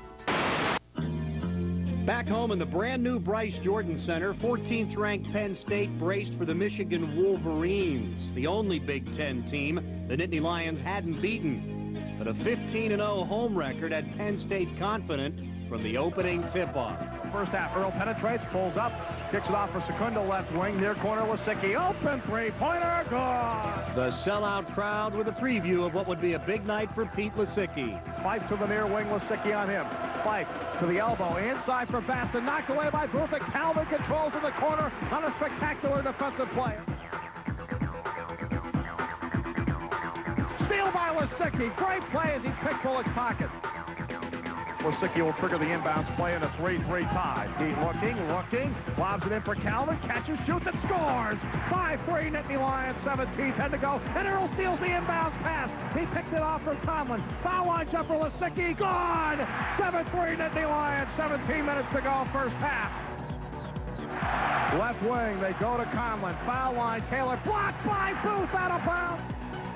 Back home in the brand-new Bryce Jordan Center, 14th ranked Penn State braced for the Michigan Wolverines, the only Big Ten team the Nittany Lions hadn't beaten. But a 15-0 home record had Penn State confident from the opening tip-off. First half, Earl penetrates, pulls up, kicks it off for Secunda, left wing, near corner, Lisicki, open three-pointer, good! The sellout crowd with a preview of what would be a big night for Pete Lisicki. Fife to the near wing, Lisicki on him. Fife to the elbow, inside for Baston, knocked away by Booth, and Calvin controls in the corner on a spectacular defensive play. Steal by Lisicki, great play as he picked Bullock's pocket. Lisicki will trigger the inbounds play in a 3-3 tie. Pete looking, lobs it in for Calvin, catches, shoots, and scores! 5-3 Nittany Lions, 17-10 to go, and Earl steals the inbounds pass. He picked it off from Tomlin. Foul line jumper, Lisicki, good! 7-3 Nittany Lions, 17 minutes to go, first half. Left wing, they go to Conlon. Foul line, Taylor blocked by Booth, out of bounds.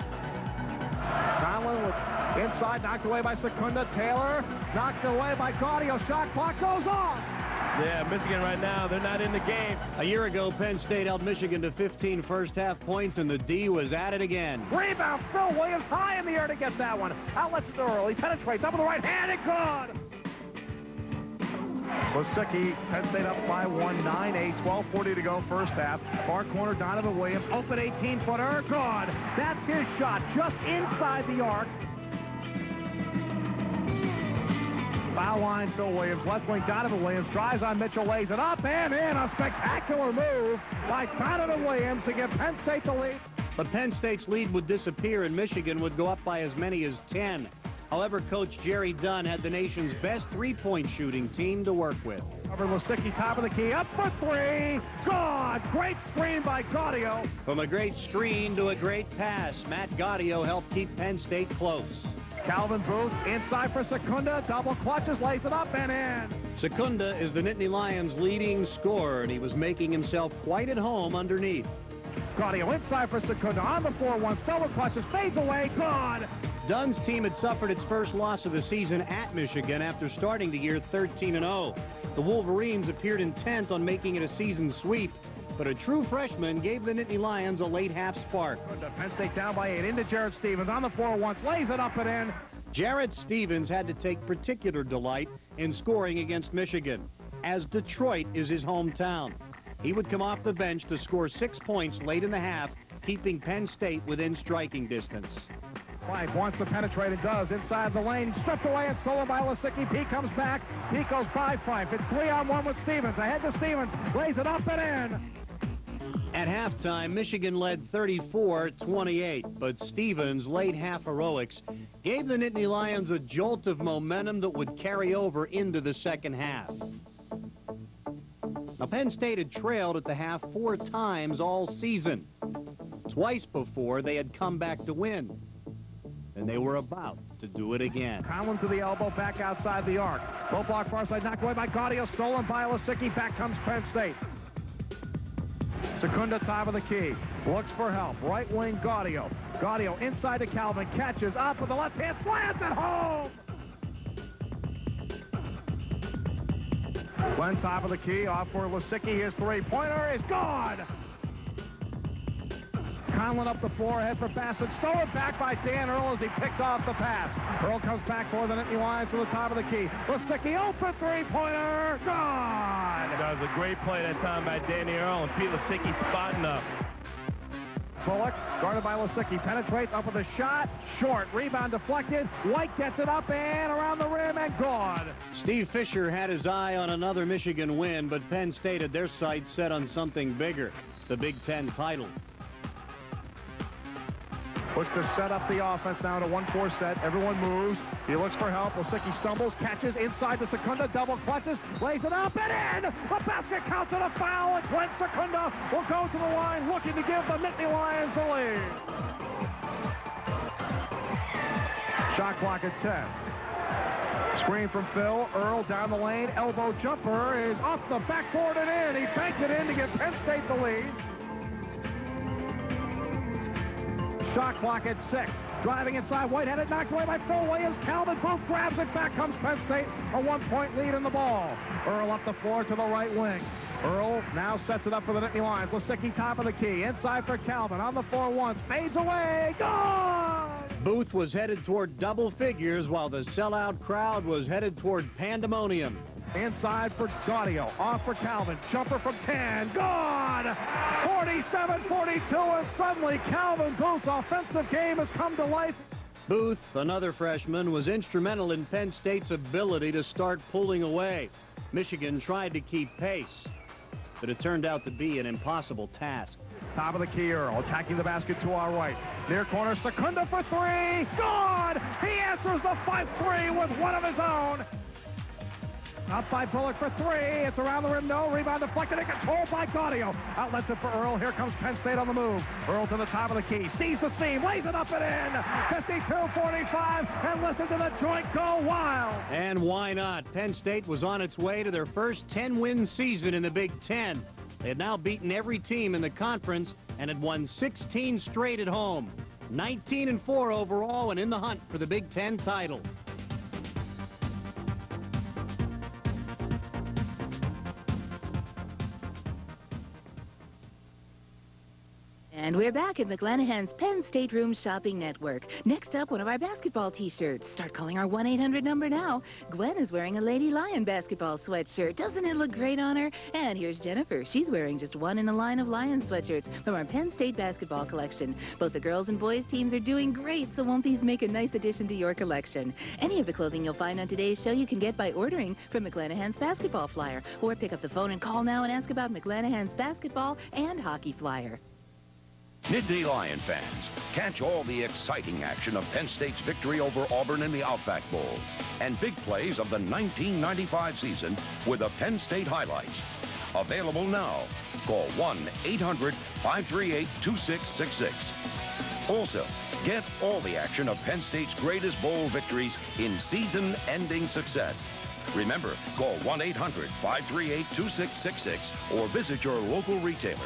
Conlon with inside, knocked away by Secunda. Taylor knocked away by Guido. Shot clock goes off. Yeah, Michigan right now, they're not in the game. A year ago, Penn State held Michigan to 15 first-half points, and the D was at it again. Rebound, Phil Williams high in the air to get that one. Outlets it early, penetrates up with the right hand, and good. Lisicki, Penn State up by 1, 9-8, 12:40 to go, first half. Far corner, Donovan Williams, open 18-footer, good. That's his shot, just inside the arc. Foul line, Phil Williams. Left wing, Donovan Williams drives on Mitchell, lays it up and in. A spectacular move by Donovan Williams to give Penn State the lead. But Penn State's lead would disappear, and Michigan would go up by as many as 10. However, Coach Jerry Dunn had the nation's best three-point shooting team to work with. Over Lisicki, top of the key, up for three. Good! Great screen by Guido. From a great screen to a great pass, Matt Guido helped keep Penn State close. Calvin Booth inside for Secunda, double clutches, lays it up and in. Secunda is the Nittany Lions' leading scorer, and he was making himself quite at home underneath. Guido inside for Secunda on the 4-1, double clutches, fades away, good. Dunn's team had suffered its first loss of the season at Michigan after starting the year 13-0. The Wolverines appeared intent on making it a season sweep, but a true freshman gave the Nittany Lions a late half spark. Penn State down by 8, into Jarrett Stevens on the 4-1, lays it up and in. Jarrett Stevens had to take particular delight in scoring against Michigan, as Detroit is his hometown. He would come off the bench to score 6 points late in the half, keeping Penn State within striking distance. Fife wants to penetrate and does inside the lane. Stripped away and stolen by Lisicki. Pete comes back. Pete goes by Fife. It's 3-on-1 with Stevens. Ahead to Stevens. Lays it up and in. At halftime, Michigan led 34-28, but Stevens' late half heroics gave the Nittany Lions a jolt of momentum that would carry over into the second half. Now, Penn State had trailed at the half 4 times all season. Twice before, they had come back to win. And they were about to do it again. Conlon to the elbow, back outside the arc. Low block far side, knocked away by Guido, stolen by Lisicki. Back comes Penn State. Secunda, top of the key. Looks for help. Right wing, Guido. Guido inside to Calvin. Catches up with the left hand. Slams it home! Glenn, top of the key. Off for Lisicki. His three-pointer is gone! Conlon up the floor, head for Bassett. Stolen back by Dan Earl as he picked off the pass. Earl comes back for the Nittany Lions to the top of the key. Lisicki open three-pointer, gone! That was a great play that time by Danny Earl, and Pete Lisicki spotting up. Bullock, guarded by Lisicki, penetrates up with a shot, short, rebound deflected. White gets it up and around the rim and gone. Steve Fisher had his eye on another Michigan win, but Penn State had their sights set on something bigger, the Big Ten title. Looks to set up the offense now to 1-4 set. Everyone moves. He looks for help. Lisicki stumbles, catches inside to Secunda, double clutches, lays it up and in! The basket counts and a foul, and Glenn Secunda will go to the line looking to give the Nittany Lions the lead. Shot clock at 10. Screen from Phil. Earl down the lane. Elbow jumper is off the backboard and in. He banked it in to give Penn State the lead. Shot clock at 6. Driving inside, Whiteheaded, knocked away by Phil Williams. Calvin Booth grabs it. Back comes Penn State. A 1-point lead in the ball. Earl up the floor to the right wing. Earl now sets it up for the Nittany Lions. Lisicki top of the key. Inside for Calvin. On the floor once. Fades away. Gone! Booth was headed toward double figures while the sellout crowd was headed toward pandemonium. Inside for Guido. Off for Calvin. Jumper from 10. Gone! 47-42, and suddenly Calvin Booth's offensive game has come to life. Booth, another freshman, was instrumental in Penn State's ability to start pulling away. Michigan tried to keep pace, but it turned out to be an impossible task. Top of the key, Earl, attacking the basket to our right. Near corner, Secunda for 3. Gone! He answers the 5-3 with one of his own. Outside Bullock for 3. It's around the rim. No. Rebound deflected and controlled by Guido. Outlets it for Earl. Here comes Penn State on the move. Earl to the top of the key. Sees the seam. Lays it up and in. 52-45. And listen to the joint go wild. And why not? Penn State was on its way to their first 10-win season in the Big Ten. They had now beaten every team in the conference and had won 16 straight at home. 19-4 overall and in the hunt for the Big Ten title. And we're back at McClanahan's Penn State Room Shopping Network. Next up, one of our basketball t-shirts. Start calling our 1-800 number now. Gwen is wearing a Lady Lion basketball sweatshirt. Doesn't it look great on her? And here's Jennifer. She's wearing just one in a line of Lion sweatshirts from our Penn State basketball collection. Both the girls and boys teams are doing great, so won't these make a nice addition to your collection? Any of the clothing you'll find on today's show you can get by ordering from McClanahan's basketball flyer. Or pick up the phone and call now and ask about McClanahan's basketball and hockey flyer. Nittany Lion fans, catch all the exciting action of Penn State's victory over Auburn in the Outback Bowl and big plays of the 1995 season with the Penn State highlights. Available now. Call 1-800-538-2666. Also, get all the action of Penn State's greatest bowl victories in season-ending success. Remember, call 1-800-538-2666 or visit your local retailer.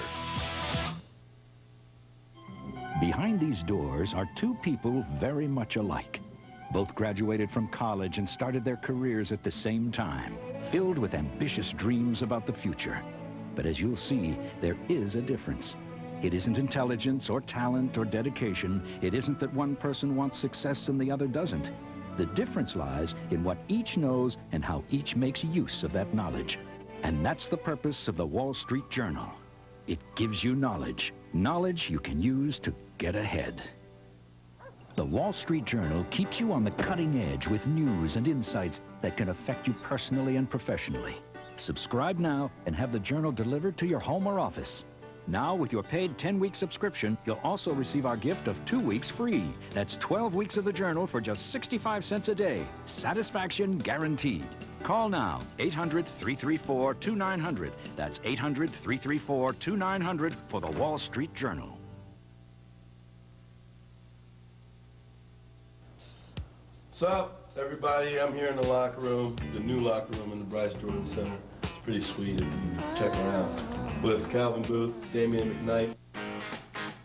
Behind these doors are two people very much alike. Both graduated from college and started their careers at the same time, filled with ambitious dreams about the future. But as you'll see, there is a difference. It isn't intelligence or talent or dedication. It isn't that one person wants success and the other doesn't. The difference lies in what each knows and how each makes use of that knowledge. And that's the purpose of the Wall Street Journal. It gives you knowledge. Knowledge you can use to get ahead. The Wall Street Journal keeps you on the cutting edge with news and insights that can affect you personally and professionally. Subscribe now and have the Journal delivered to your home or office. Now, with your paid 10-week subscription, you'll also receive our gift of 2 weeks free. That's 12 weeks of the Journal for just 65 cents a day. Satisfaction guaranteed. Call now, 800-334-2900. That's 800-334-2900 for the Wall Street Journal. What's up, everybody? I'm here in the locker room, the new locker room in the Bryce Jordan Center. It's pretty sweet if you check around. With Calvin Booth, Damian McKnight.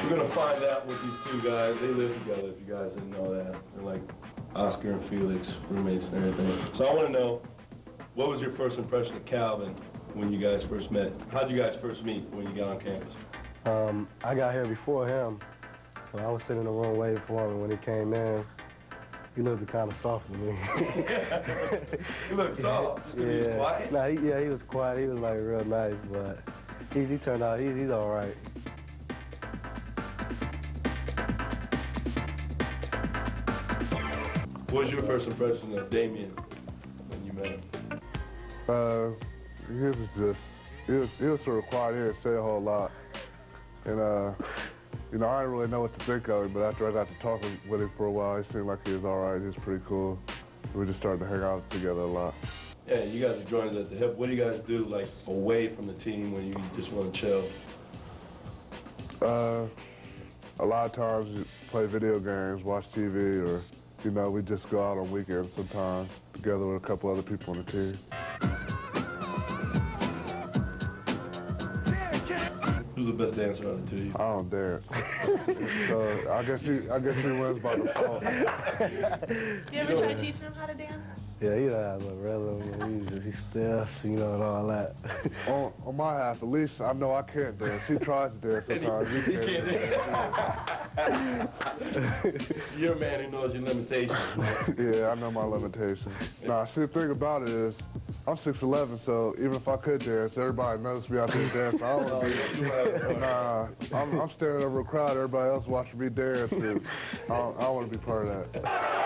We're going to find out with these two guys. They live together, if you guys didn't know that. They're like Oscar and Felix, roommates and everything. So I want to know, what was your first impression of Calvin when you guys first met? How did you guys first meet when you got on campus? I got here before him, so I was sitting in the room waiting for him, and when he came in, he looked kind of soft to me. He looked soft? Just 'cause he was quiet? Nah, he was quiet. He was like real nice, but he turned out, he's all right. What was your first impression of Damien when you met him? He was sort of quiet. He didn't say a whole lot. And, you know, I didn't really know what to think of him, but after I got to talking with him for a while, he seemed like he was all right. He was pretty cool. We just started to hang out together a lot. Yeah, you guys are joiners at the hip. What do you guys do, like, away from the team when you just want to chill? A lot of times you play video games, watch TV, or, you know, we just go out on weekends sometimes together with a couple other people on the team. Who's the best dancer out of the two of you? I don't dance. So I guess he wins by default. Do you ever try teaching him how to dance? Yeah, he don't have no rhythm. He's stiff, you know, and all that. On my half, at least I know I can't dance. He tries to dance sometimes. He can't dance. You're a man who knows your limitations, man. Yeah, I know my limitations. Nah, see, the thing about it is, I'm 6'11", so even if I could dance, everybody knows me out there dancing. I don't want to be. Nah, I'm staring over a crowd, everybody else watching me dance. And I don't want to be part of that.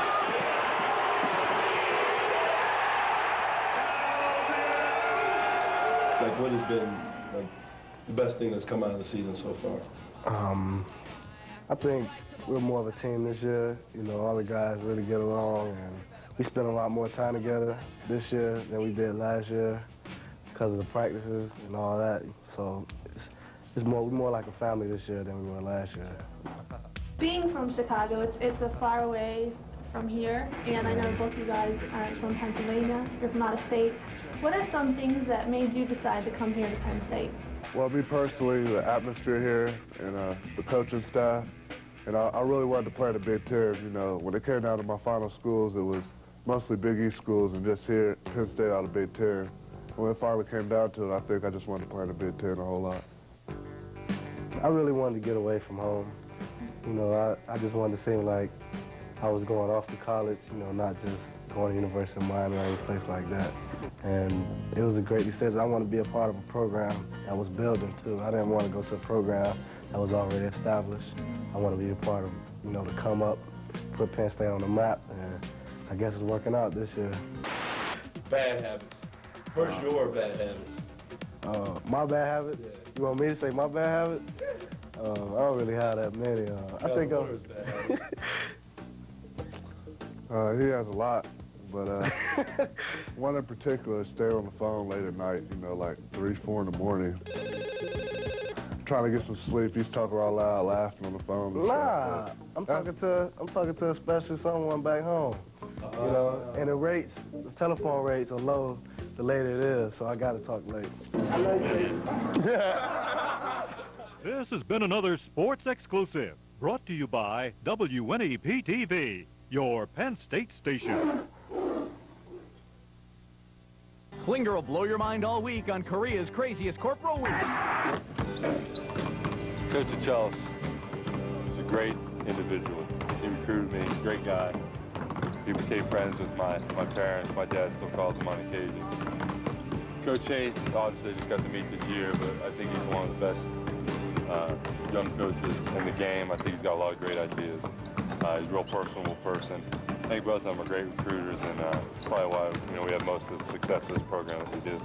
Like, what has been, like, the best thing that's come out of the season so far? I think we're more of a team this year. You know, all the guys really get along, and we spend a lot more time together this year than we did last year because of the practices and all that. So we're more like a family this year than we were last year. Being from Chicago, it's a far away from here, and I know both you guys are from Pennsylvania. You're from out of state. What are some things that made you decide to come here to Penn State? Well, me personally, the atmosphere here and the coaching staff, and I really wanted to play in a Big Ten. You know, when it came down to my final schools, it was mostly Big East schools, and just here, Penn State out of Big Ten. When it finally came down to it, I think I just wanted to play in the Big Ten a whole lot. I really wanted to get away from home. You know, I just wanted to seem like I was going off to college, you know, not just going to University of Miami or any place like that. And it was a great decision. I want to be a part of a program that was building, too. I didn't want to go to a program that was already established. I want to be a part of, you know, to come up, put Penn State on the map, and I guess it's working out this year. Bad habits. First, your bad habits. My bad habits? Yeah. You want me to say my bad habits? I don't really have that many. I think bad habits. He has a lot, but one in particular is staying on the phone late at night, you know, like 3, 4 in the morning. Trying to get some sleep. He's talking all loud, laughing on the phone. Nah, I'm talking to especially someone back home. You know, and the telephone rates are low the later it is, so I gotta talk late. This has been another sports exclusive, brought to you by WNEP-TV, your Penn State station. Klinger will blow your mind all week on Korea's craziest corporal weeks. Coach Charles is a great individual. He recruited me, great guy. He became friends with my parents. My dad still calls him on occasion. Coach Hayes, obviously, just got to meet this year, but I think he's one of the best young coaches in the game. I think he's got a lot of great ideas. He's a real personable person. I think both of them are great recruiters, and it's probably why we have most of the success of this program that we do.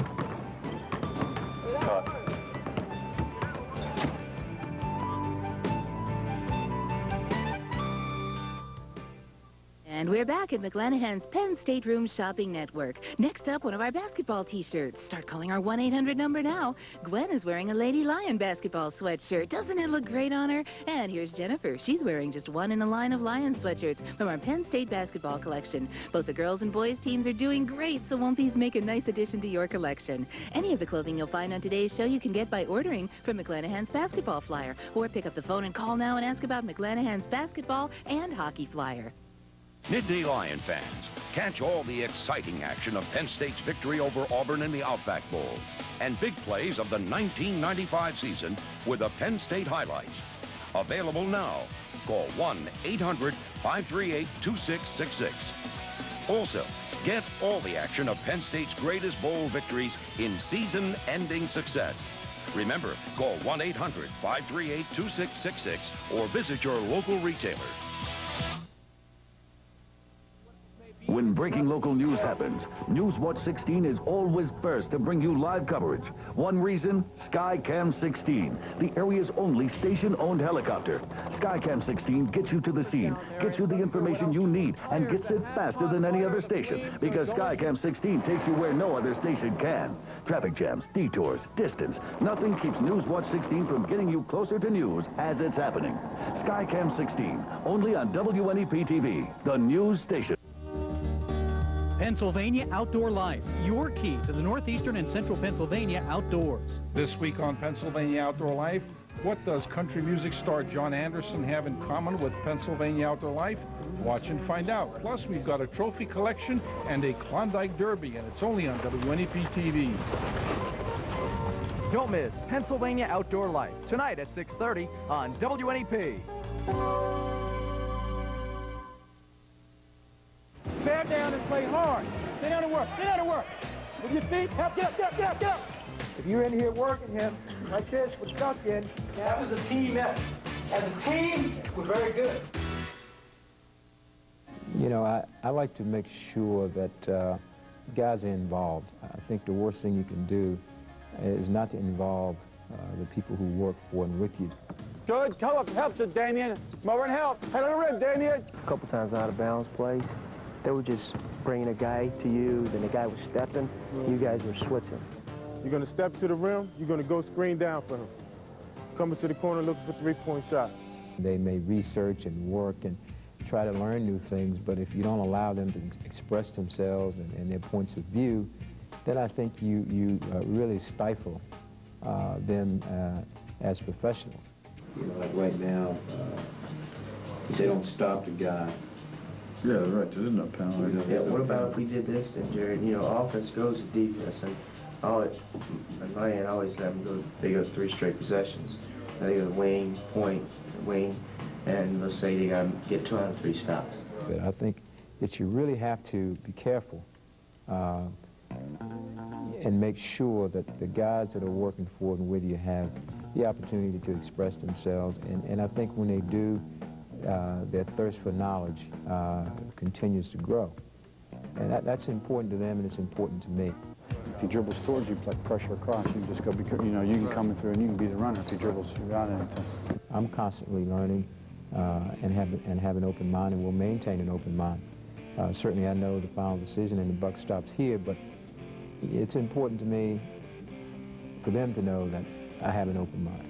And we're back at McLanahan's Penn State Room Shopping Network. Next up, one of our basketball t-shirts. Start calling our 1-800 number now. Gwen is wearing a Lady Lion basketball sweatshirt. Doesn't it look great on her? And here's Jennifer. She's wearing just one in a line of Lion sweatshirts from our Penn State basketball collection. Both the girls and boys teams are doing great, so won't these make a nice addition to your collection? Any of the clothing you'll find on today's show you can get by ordering from McLanahan's basketball flyer. Or pick up the phone and call now and ask about McLanahan's basketball and hockey flyer. Nittany Lion fans, catch all the exciting action of Penn State's victory over Auburn in the Outback Bowl and big plays of the 1995 season with the Penn State highlights. Available now. Call 1-800-538-2666. Also, get all the action of Penn State's greatest bowl victories in season-ending success. Remember, call 1-800-538-2666 or visit your local retailer. When breaking local news happens, Newswatch 16 is always first to bring you live coverage. One reason, Skycam 16, the area's only station-owned helicopter. Skycam 16 gets you to the scene, gets you the information you need, and gets it faster than any other station, because Skycam 16 takes you where no other station can. Traffic jams, detours, distance, nothing keeps Newswatch 16 from getting you closer to news as it's happening. Skycam 16, only on WNEP-TV, the news station. Pennsylvania Outdoor Life, your key to the northeastern and central Pennsylvania outdoors. This week on Pennsylvania Outdoor Life, what does country music star John Anderson have in common with Pennsylvania Outdoor Life? Watch and find out. Plus, we've got a trophy collection and a Klondike Derby, and it's only on WNEP-TV. Don't miss Pennsylvania Outdoor Life, tonight at 6:30 on WNEP. Bear down and play hard. Stay down and work. Stay down and work. With your feet, help, get up, get up, get up, get up. If you're in here working him like this with duck in, that was a team effort. As a team, we're very good. You know, I like to make sure that guys are involved. I think the worst thing you can do is not to involve the people who work for and with you. Good. Come up. Help to Damien. More and help. Head on the rim, Damien. A couple times out of bounds plays, they were just bringing a guy to you, then the guy was stepping, you guys were switching. You're going to step to the rim, you're going to go screen down for him. Coming to the corner looking for three-point shot. They may research and work and try to learn new things, but if you don't allow them to express themselves and their points of view, then I think you really stifle them as professionals. You know, like right now, if they don't stop the guy. Yeah, right. There's no penalty. Yeah, what about if we did this then, Jared? You know, offense goes to defense, and on my end, I always let them go. They go 3 straight possessions. Now they go wing, point, wing, and let's say they got to get 2 out of 3 stops. But I think that you really have to be careful and make sure that the guys that are working for and with you have the opportunity to express themselves. And I think when they do, their thirst for knowledge continues to grow. And that's important to them, and it's important to me. If he dribbles towards you, like pressure across, you just go, you know, you can come through and you can be the runner if he dribbles you out anything. I'm constantly learning and have an open mind, and will maintain an open mind. Certainly I know the final decision and the buck stops here, but it's important to me for them to know that I have an open mind.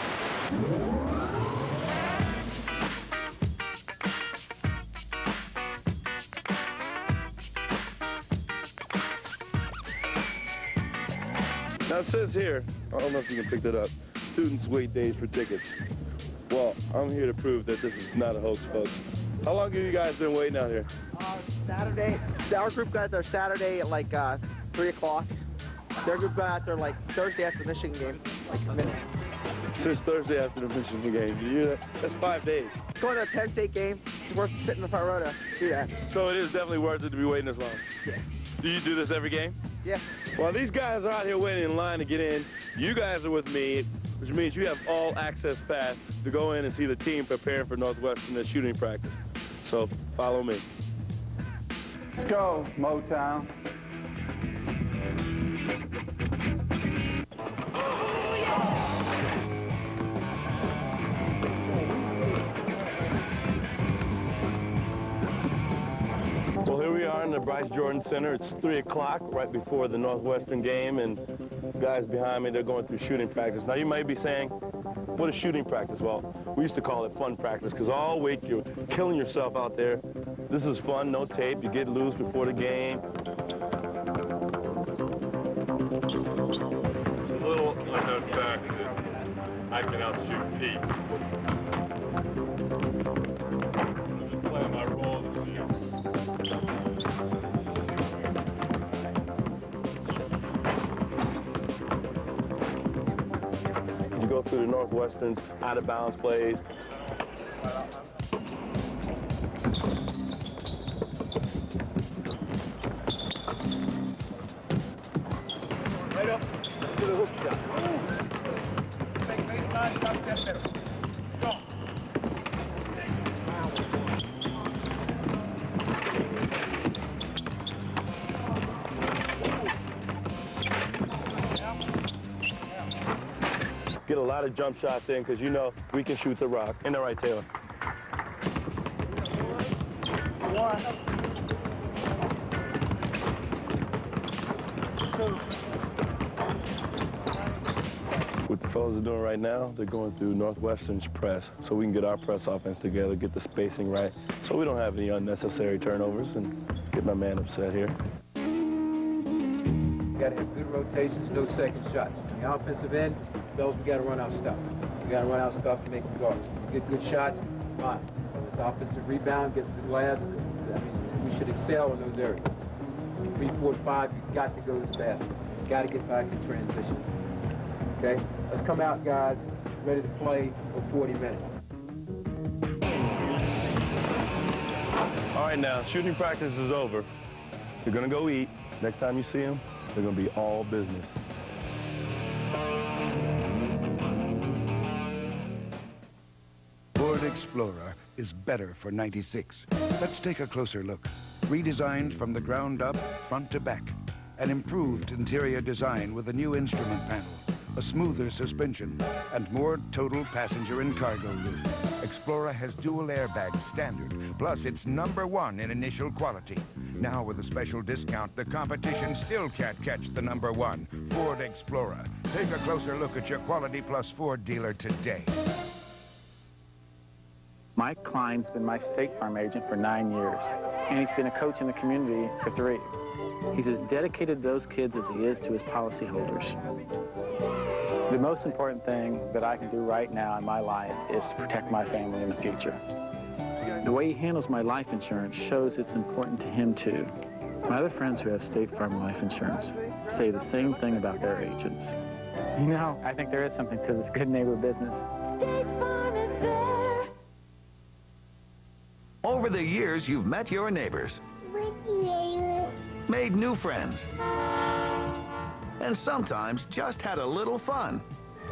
Now it says here, I don't know if you can pick that up, students wait days for tickets. Well, I'm here to prove that this is not a hoax, folks. How long have you guys been waiting out here? Saturday. Our group got there Saturday at like 3 o'clock. Their group got out there like Thursday after the Michigan game, like a minute. Since Thursday after the Michigan game. Do you hear that? That's 5 days. Going to a Penn State game, it's worth sitting in the front row to do that. So it is definitely worth it to be waiting this long. Yeah. Do you do this every game? Yeah. Well, these guys are out here waiting in line to get in. You guys are with me, which means you have all access pass to go in and see the team preparing for Northwestern at shooting practice. So follow me. Let's go, Motown. front of the Bryce Jordan Center. It's 3 o'clock, right before the Northwestern game, and guys behind me, they're going through shooting practice. Now, you might be saying, what is shooting practice? Well, we used to call it fun practice, because all week you're killing yourself out there. This is fun, no tape. You get loose before the game. It's a little unknown fact that I can outshoot Pete. I'm just playing my role in the field. You go through the Northwestern's out-of-bounds plays. Right up to the hook shot. Make nice stop, step better. Go. Get a lot of jump shots in, because you know we can shoot the rock. Ain't that right, Taylor? One. Two. What the fellas are doing right now, they're going through Northwestern's press, so we can get our press offense together, get the spacing right, so we don't have any unnecessary turnovers and get my man upset here. You got to have good rotations, no second shots. On the offensive end, those we got to run our stuff. We got to run our stuff to make them guards. Get good shots, fine. This offensive rebound, get to the glass. I mean, we should excel in those areas. 3, 4, 5, you've got to go to the basket. You've got to get back in transition. Okay? Let's come out, guys, ready to play for 40 minutes. All right, now, shooting practice is over. You're going to go eat. Next time you see them, they're going to be all business. Ford Explorer is better for 96. Let's take a closer look. Redesigned from the ground up, front to back. An improved interior design with a new instrument panel, a smoother suspension, and more total passenger and cargo room. Explorer has dual airbags standard, plus it's #1 in initial quality. Now with a special discount, the competition still can't catch the #1, Ford Explorer. Take a closer look at your Quality Plus Ford dealer today. Mike Klein's been my State Farm agent for 9 years, and he's been a coach in the community for 3. He's as dedicated to those kids as he is to his policyholders. The most important thing that I can do right now in my life is to protect my family in the future. The way he handles my life insurance shows it's important to him too. My other friends who have State Farm life insurance say the same thing about their agents. You know, I think there is something to this good neighbor business. State Farm is there. Over the years, you've met your neighbors, made new friends, and sometimes just had a little fun.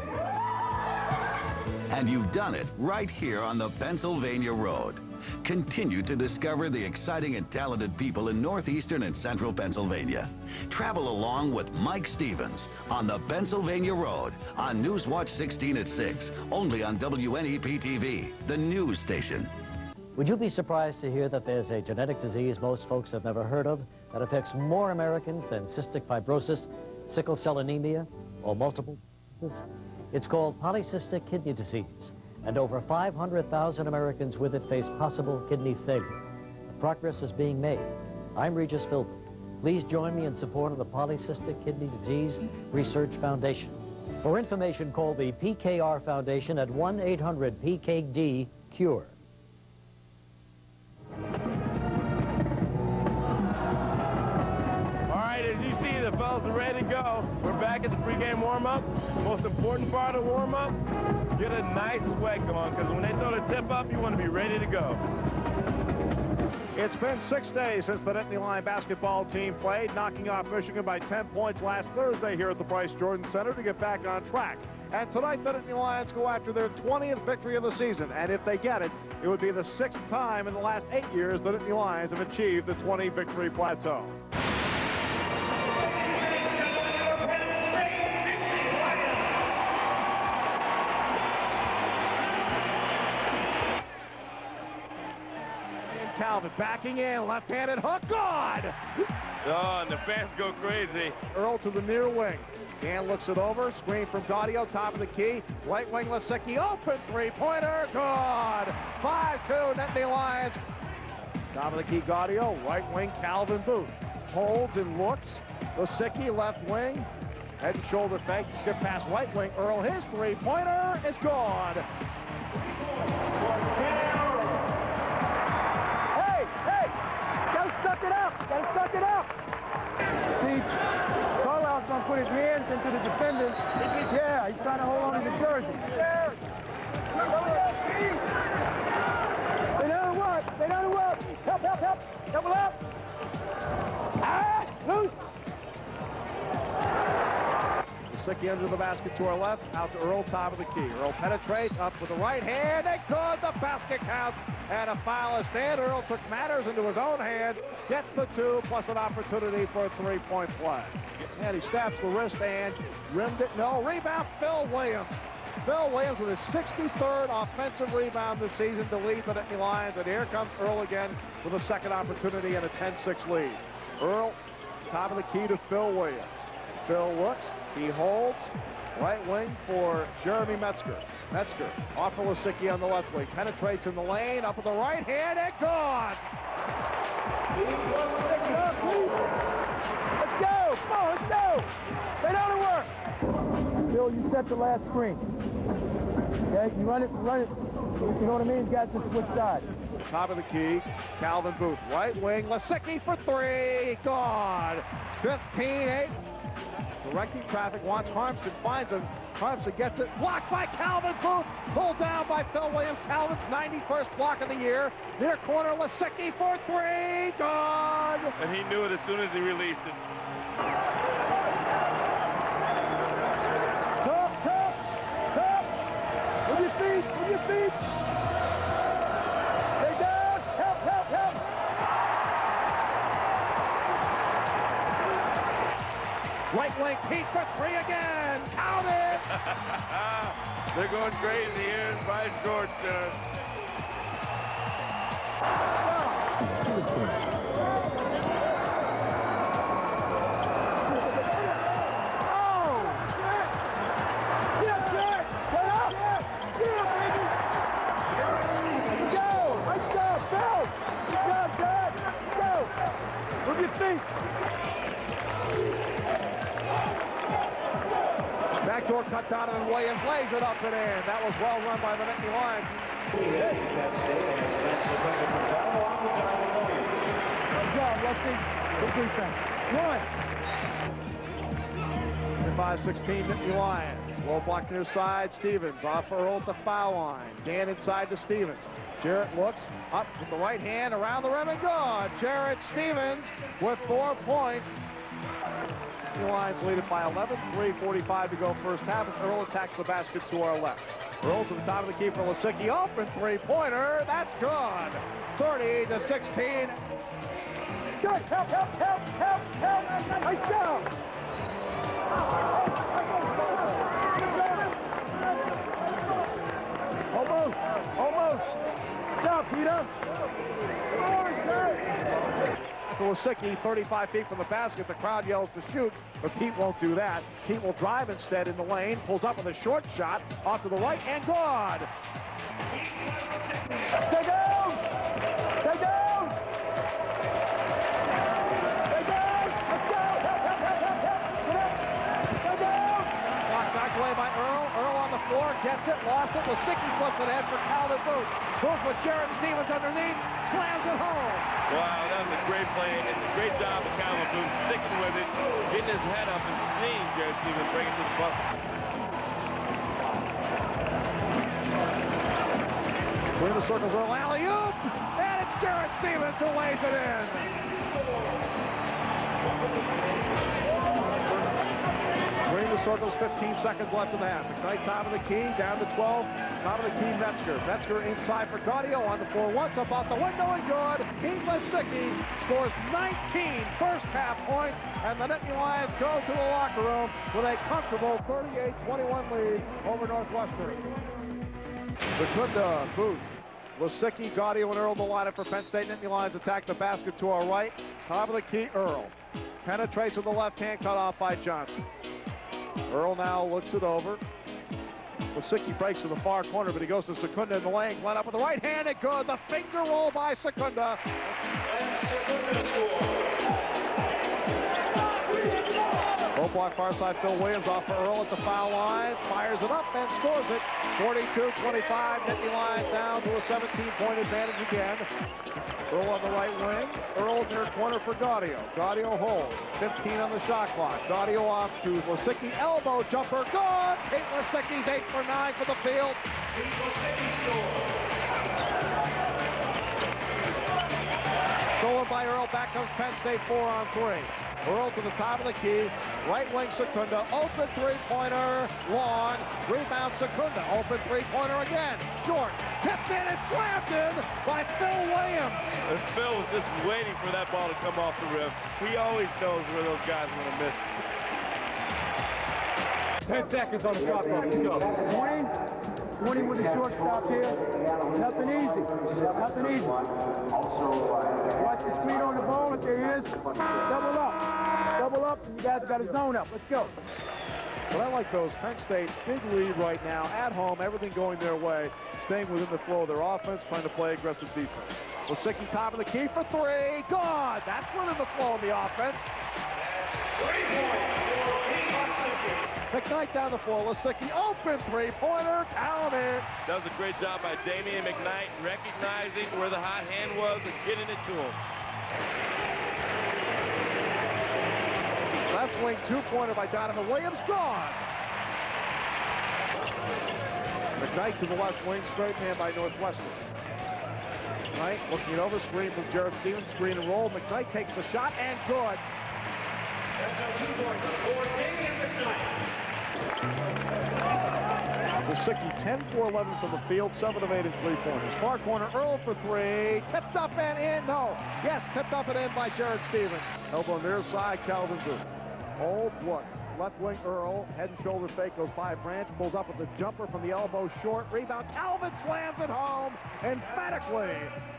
And you've done it right here on the Pennsylvania Road. Continue to discover the exciting and talented people in northeastern and central Pennsylvania. Travel along with Mike Stevens on the Pennsylvania Road on Newswatch 16 at 6, only on WNEP-TV, the news station. Would you be surprised to hear that there's a genetic disease most folks have never heard of that affects more Americans than cystic fibrosis, sickle cell anemia, or multiple? It's called polycystic kidney disease, and over 500,000 Americans with it face possible kidney failure. Progress is being made. I'm Regis Philbin. Please join me in support of the Polycystic Kidney Disease Research Foundation. For information, call the PKR Foundation at 1-800-PKD-CURE. All right, as you see, the fellas are ready to go. We're back at the pregame warm-up. Most important part of warm-up, get a nice sweat going, because when they throw the tip up, you want to be ready to go. It's been 6 days since the Nittany Lion basketball team played, knocking off Michigan by 10 points last Thursday here at the Bryce Jordan Center to get back on track. And tonight, the Nittany Lions go after their 20th victory of the season. And if they get it, it would be the 6th time in the last 8 years the Nittany Lions have achieved the 20-victory plateau. Calvin backing in, left-handed hook, good! Oh, and the fans go crazy. Earl to the near wing. Dan looks it over, screen from Guido, top of the key. Right wing Lasicki, open three-pointer, good! 5-2, Nittany Lions. Top of the key, Guido, right wing, Calvin Booth. Holds and looks. Lasicki, left wing. Head and shoulder fake, skip past right wing. Earl, his three-pointer is gone. Hey, gotta suck it up, Steve, Carlisle's gonna put his hands into the defenders. Yeah, he's trying to hold on to the jersey. They know to work. Help. Double up. Loose. Lasicki under the basket to our left, out to Earl, top of the key. Earl penetrates, up with the right hand, and good, the basket counts, and a foul is stand. Earl took matters into his own hands, gets the two, plus an opportunity for a three-point play. And he snaps the wristband, rimmed it, no, rebound, Phil Williams. Phil Williams with his 63rd offensive rebound this season to lead the Nittany Lions, and here comes Earl again with a second opportunity and a 10-6 lead. Earl, top of the key to Phil Williams. Phil looks, he holds, right wing for Jeremy Metzger. Metzger off for Lasicki on the left wing, penetrates in the lane, up with the right hand, and gone! Let's go! Come on, let's go! Stay down to work! Bill, you set the last screen. Okay, you run it. You know what I mean? You got to switch sides. Top of the key, Calvin Booth, right wing, Lasicki for three, gone! 15-8. Directing traffic, wants Harmson, finds him. Harmson gets it, blocked by Calvin Booth, pulled down by Phil Williams. Calvin's 91st block of the year. Near corner, Lasicki for three, gone! And he knew it as soon as he released it. Top! With your feet! Stay down! Help! Right wing, Pete for three again. Count it! They're going crazy here in Vice George Center. Move your feet! Backdoor cut down, and Williams lays it up and in. That was well run by the Nittany Lions. Good job, Rusty. Good defense. One. 5-16 Nittany Lions. Low block near side. Stevens off for Earl at the foul line. Dan inside to Stevens. Jarrett looks up with the right hand around the rim and good. Jarrett Stevens with 4 points. The Lions lead it by 11, 3:45 to go first half, as Earl attacks the basket to our left. Earl to the top of the key for Lasicki, open three-pointer, that's good. 30-16. Good, help! Nice job! Almost. Stop, Guido. Lasicki, 35 feet from the basket. The crowd yells to shoot, but Pete won't do that. Pete will drive instead in the lane, pulls up with a short shot, off to the right, and good! Stay down! Let's go! Help! Blocked back away by Earl. Earl on the floor, gets it, lost it. Lasicki flips it in for Calvin Booth. Booth with Jarrett Stevens underneath, slams it home. Wow, that was a great play, and a great job of Calvin Booth sticking with it, getting his head up and seeing Jarrett Stevens bring it to the bucket. Between the circles, Earl alley-oop, and it's Jarrett Stevens who lays it in. Between the circles, 15 seconds left in the half. McKnight top of the key, down to 12. Top of the key, Metzger. Metzger inside for Guido on the floor once, up off the window and good. Pete Lasicki scores 19 first half points, and the Nittany Lions go to the locker room with a comfortable 38-21 lead over Northwestern. Secunda, Booth Lisicky, Guido, and Earl the lineup for Penn State. Nittany Lions attack the basket to our right. Top of the key, Earl. Penetrates with the left hand, cut off by Johnson. Earl now looks it over. Lisicky breaks to the far corner, but he goes to Secunda in the lane. Line up with the right hand, and good. The finger roll by Secunda. And Secunda scores. Low block far side, Phil Williams off for Earl at the foul line. Fires it up and scores it. 42-25. Nittany Lions down to a 17-point advantage again. Earl on the right wing. Earl near corner for Guido. Guido holds. 15 on the shot clock. Guido off to Lisicky. Elbow jumper. Good. Pete Lisicky's 8 for 9 for the field. Pete Lisicky scores. Stolen by Earl. Back comes Penn State 4 on 3. Earl to the top of the key. Right wing Secunda. Open three-pointer. Long. Rebound Secunda. Open three-pointer again. Short. Tipped in and slammed in by Phil Williams. And Phil was just waiting for that ball to come off the rim. He always knows where those guys are going to miss. 10 seconds on the shot clock. Let's go. 20 with the shortstop here. Nothing easy. Nothing easy. Watch the speed on the ball if there is. Double up. Double up, and you guys got a zone up. Let's go. But I like those. Penn State, big lead right now. At home, everything going their way. Staying within the flow of their offense, trying to play aggressive defense. Lisicky top of the key for three. Good. That's within the flow of the offense. 3 points for Pete Lisicky. McKnight down the floor. Lisicky open three-pointer. Count it. That was a great job by Damian McKnight, recognizing where the hot hand was and getting it to him. Left wing two-pointer by Donovan Williams. Gone. McKnight to the left wing. Straight man by Northwestern. McKnight looking it over. Screen from Jared Stevens. Screen and roll. McKnight takes the shot and good. That's a 2-pointer for Damian McKnight. Lisicky 10 for 11 from the field, 7 of 8 in three-pointers. Far corner, Earl for three. Tipped up and in. No. Yes, tipped up and in by Jared Stevens. Elbow near side, Calvin Booth. Oh, look. Left wing, Earl. Head and shoulder fake goes by Branch. Pulls up with the jumper from the elbow short. Rebound. Calvin slams it home emphatically.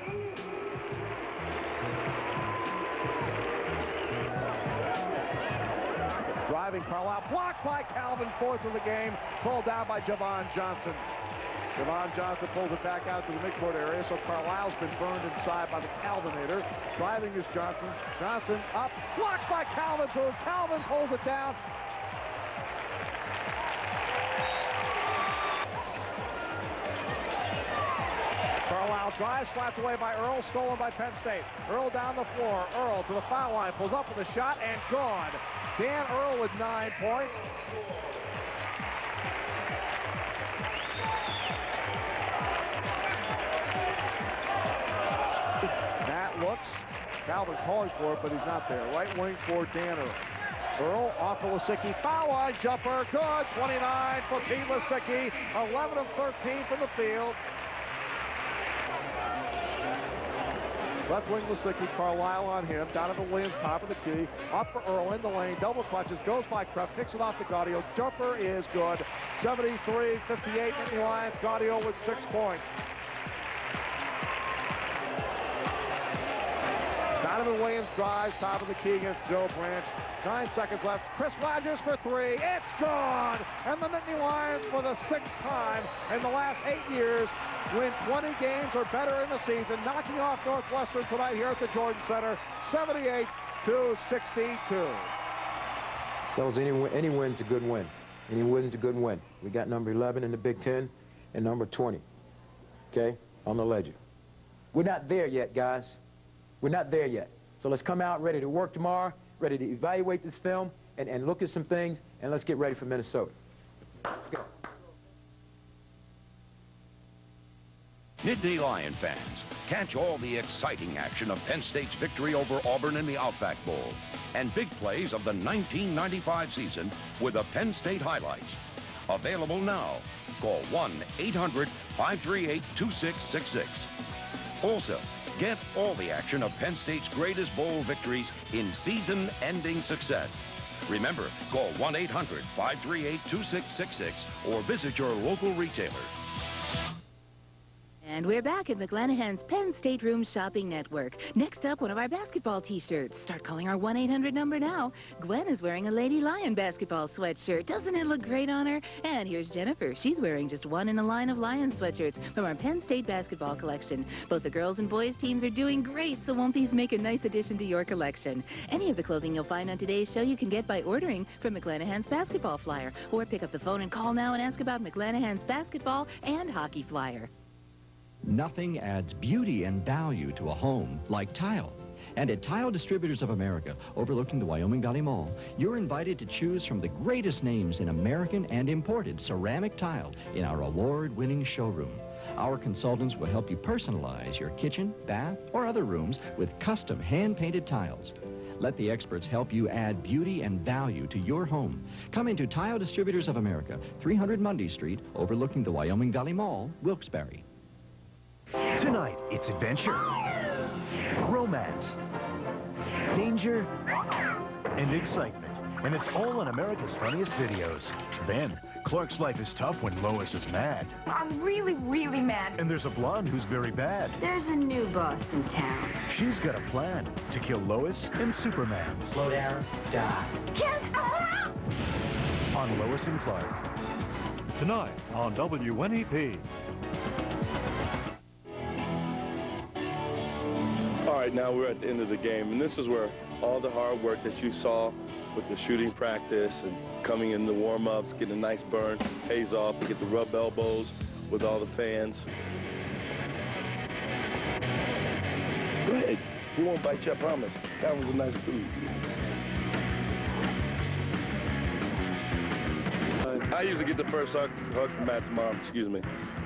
Driving Carlisle, blocked by Calvin, 4th of the game, pulled down by Javon Johnson. Javon Johnson pulls it back out to the midcourt area, so Carlisle's been burned inside by the Calvinator. Driving is Johnson. Johnson up, blocked by Calvin Booth. Calvin pulls it down. Carlisle drives, slapped away by Earl, stolen by Penn State. Earl down the floor. Earl to the foul line, pulls up with a shot, and gone. Dan Earl with 9 points. Matt looks. Calvin calling for it, but he's not there. Right wing for Dan Earl. Earl off of Lisicky. Foul line jumper. Good. 29 for Pete Lisicky. 11 of 13 from the field. Left wing Lisicky, Carlisle on him. Donovan Williams, top of the key. Up for Earl in the lane. Double clutches. Goes by Krupp. Kicks it off to Guido. Jumper is good. 73-58. Nittany Lions. Guido with 6 points. Donovan Williams drives. Top of the key against Joe Branch. 9 seconds left. Chris Rogers for three. It's gone. And the Nittany Lions, for the 6th time in the last 8 years, win 20 games or better in the season, knocking off Northwestern tonight here at the Jordan Center, 78-62. Those any win's a good win. Any win's a good win. We got number 11 in the Big Ten and number 20, okay, on the ledger. We're not there yet, guys. We're not there yet. So let's come out ready to work tomorrow, ready to evaluate this film and look at some things, and let's get ready for Minnesota. Let's go. Nittany Lion fans, catch all the exciting action of Penn State's victory over Auburn in the Outback Bowl and big plays of the 1995 season with the Penn State highlights. Available now. Call 1-800-538-2666. Also, get all the action of Penn State's greatest bowl victories in season-ending success. Remember, call 1-800-538-2666 or visit your local retailer. And we're back at McClanahan's Penn Stateroom Shopping Network. Next up, one of our basketball T-shirts. Start calling our 1-800 number now. Gwen is wearing a Lady Lion basketball sweatshirt. Doesn't it look great on her? And here's Jennifer. She's wearing just one in a line of Lion sweatshirts from our Penn State basketball collection. Both the girls and boys teams are doing great, so won't these make a nice addition to your collection? Any of the clothing you'll find on today's show you can get by ordering from McClanahan's basketball flyer. Or pick up the phone and call now and ask about McClanahan's basketball and hockey flyer. Nothing adds beauty and value to a home like tile. And at Tile Distributors of America, overlooking the Wyoming Valley Mall, you're invited to choose from the greatest names in American and imported ceramic tile in our award-winning showroom. Our consultants will help you personalize your kitchen, bath, or other rooms with custom hand-painted tiles. Let the experts help you add beauty and value to your home. Come into Tile Distributors of America, 300 Mundy Street, overlooking the Wyoming Valley Mall, Wilkes-Barre. Tonight, it's adventure, romance, danger, and excitement. And it's all on America's Funniest Videos. Then, Clark's life is tough when Lois is mad. I'm really, really mad. And there's a blonde who's very bad. There's a new boss in town. She's got a plan to kill Lois and Superman. Slow down, die. On Lois and Clark. Tonight on WNEP. All right, now we're at the end of the game, and this is where all the hard work that you saw with the shooting practice and coming in the warm-ups, getting a nice burn, pays off. You get to rub elbows with all the fans. Go ahead. He won't bite you, I promise. That was a nice food. I usually get the first hug from Matt's mom. Excuse me.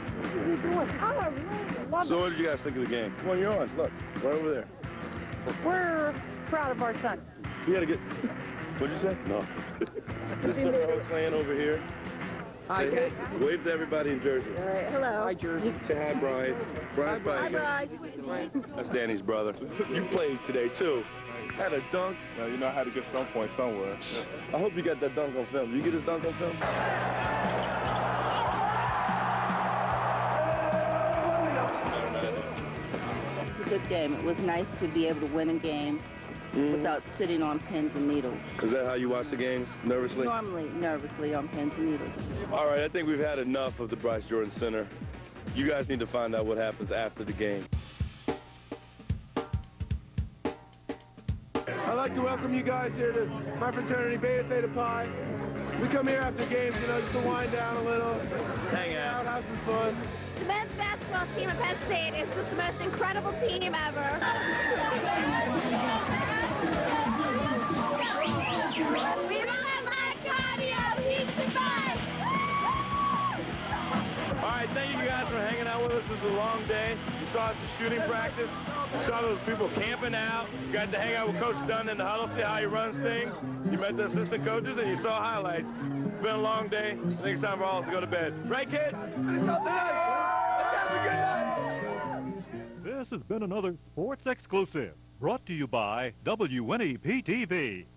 So what did you guys think of the game? Come on, you're on. Look, right over there. We're proud of our son. You gotta get... What'd you say? No. Mr. Earl Clan over here. Hi, guys. Wave to everybody in Jersey. All right, hello. Hi, Jersey. Say hi, Brian. Brian's Hi, Brian. Brian. That's Danny's brother. You played today, too. Had a dunk. Well, you know how to get some point somewhere. I hope you got that dunk on film. Did you get his dunk on film? It's a good game. It was nice to be able to win a game without sitting on pins and needles. Is that how you watch the games? Nervously? Normally, nervously on pins and needles. All right, I think we've had enough of the Bryce Jordan Center. You guys need to find out what happens after the game. I'd like to welcome you guys here to my fraternity, Beta Theta Pi. We come here after games, you know, just to wind down a little, hang out, have some fun. The men's basketball team at Penn State is just the most incredible team ever. We run like cardio, heat to fight. All right, thank you guys for hanging out with us. This is a long day. You saw us at shooting practice. You saw those people camping out. You got to hang out with Coach Dunn in the huddle, see how he runs things. You met the assistant coaches, and you saw highlights. It's been a long day. I think it's time for all of us to go to bed. Right, kid? Finish up the night. Let's have a good night. This has been another Sports Exclusive, brought to you by WNEP TV.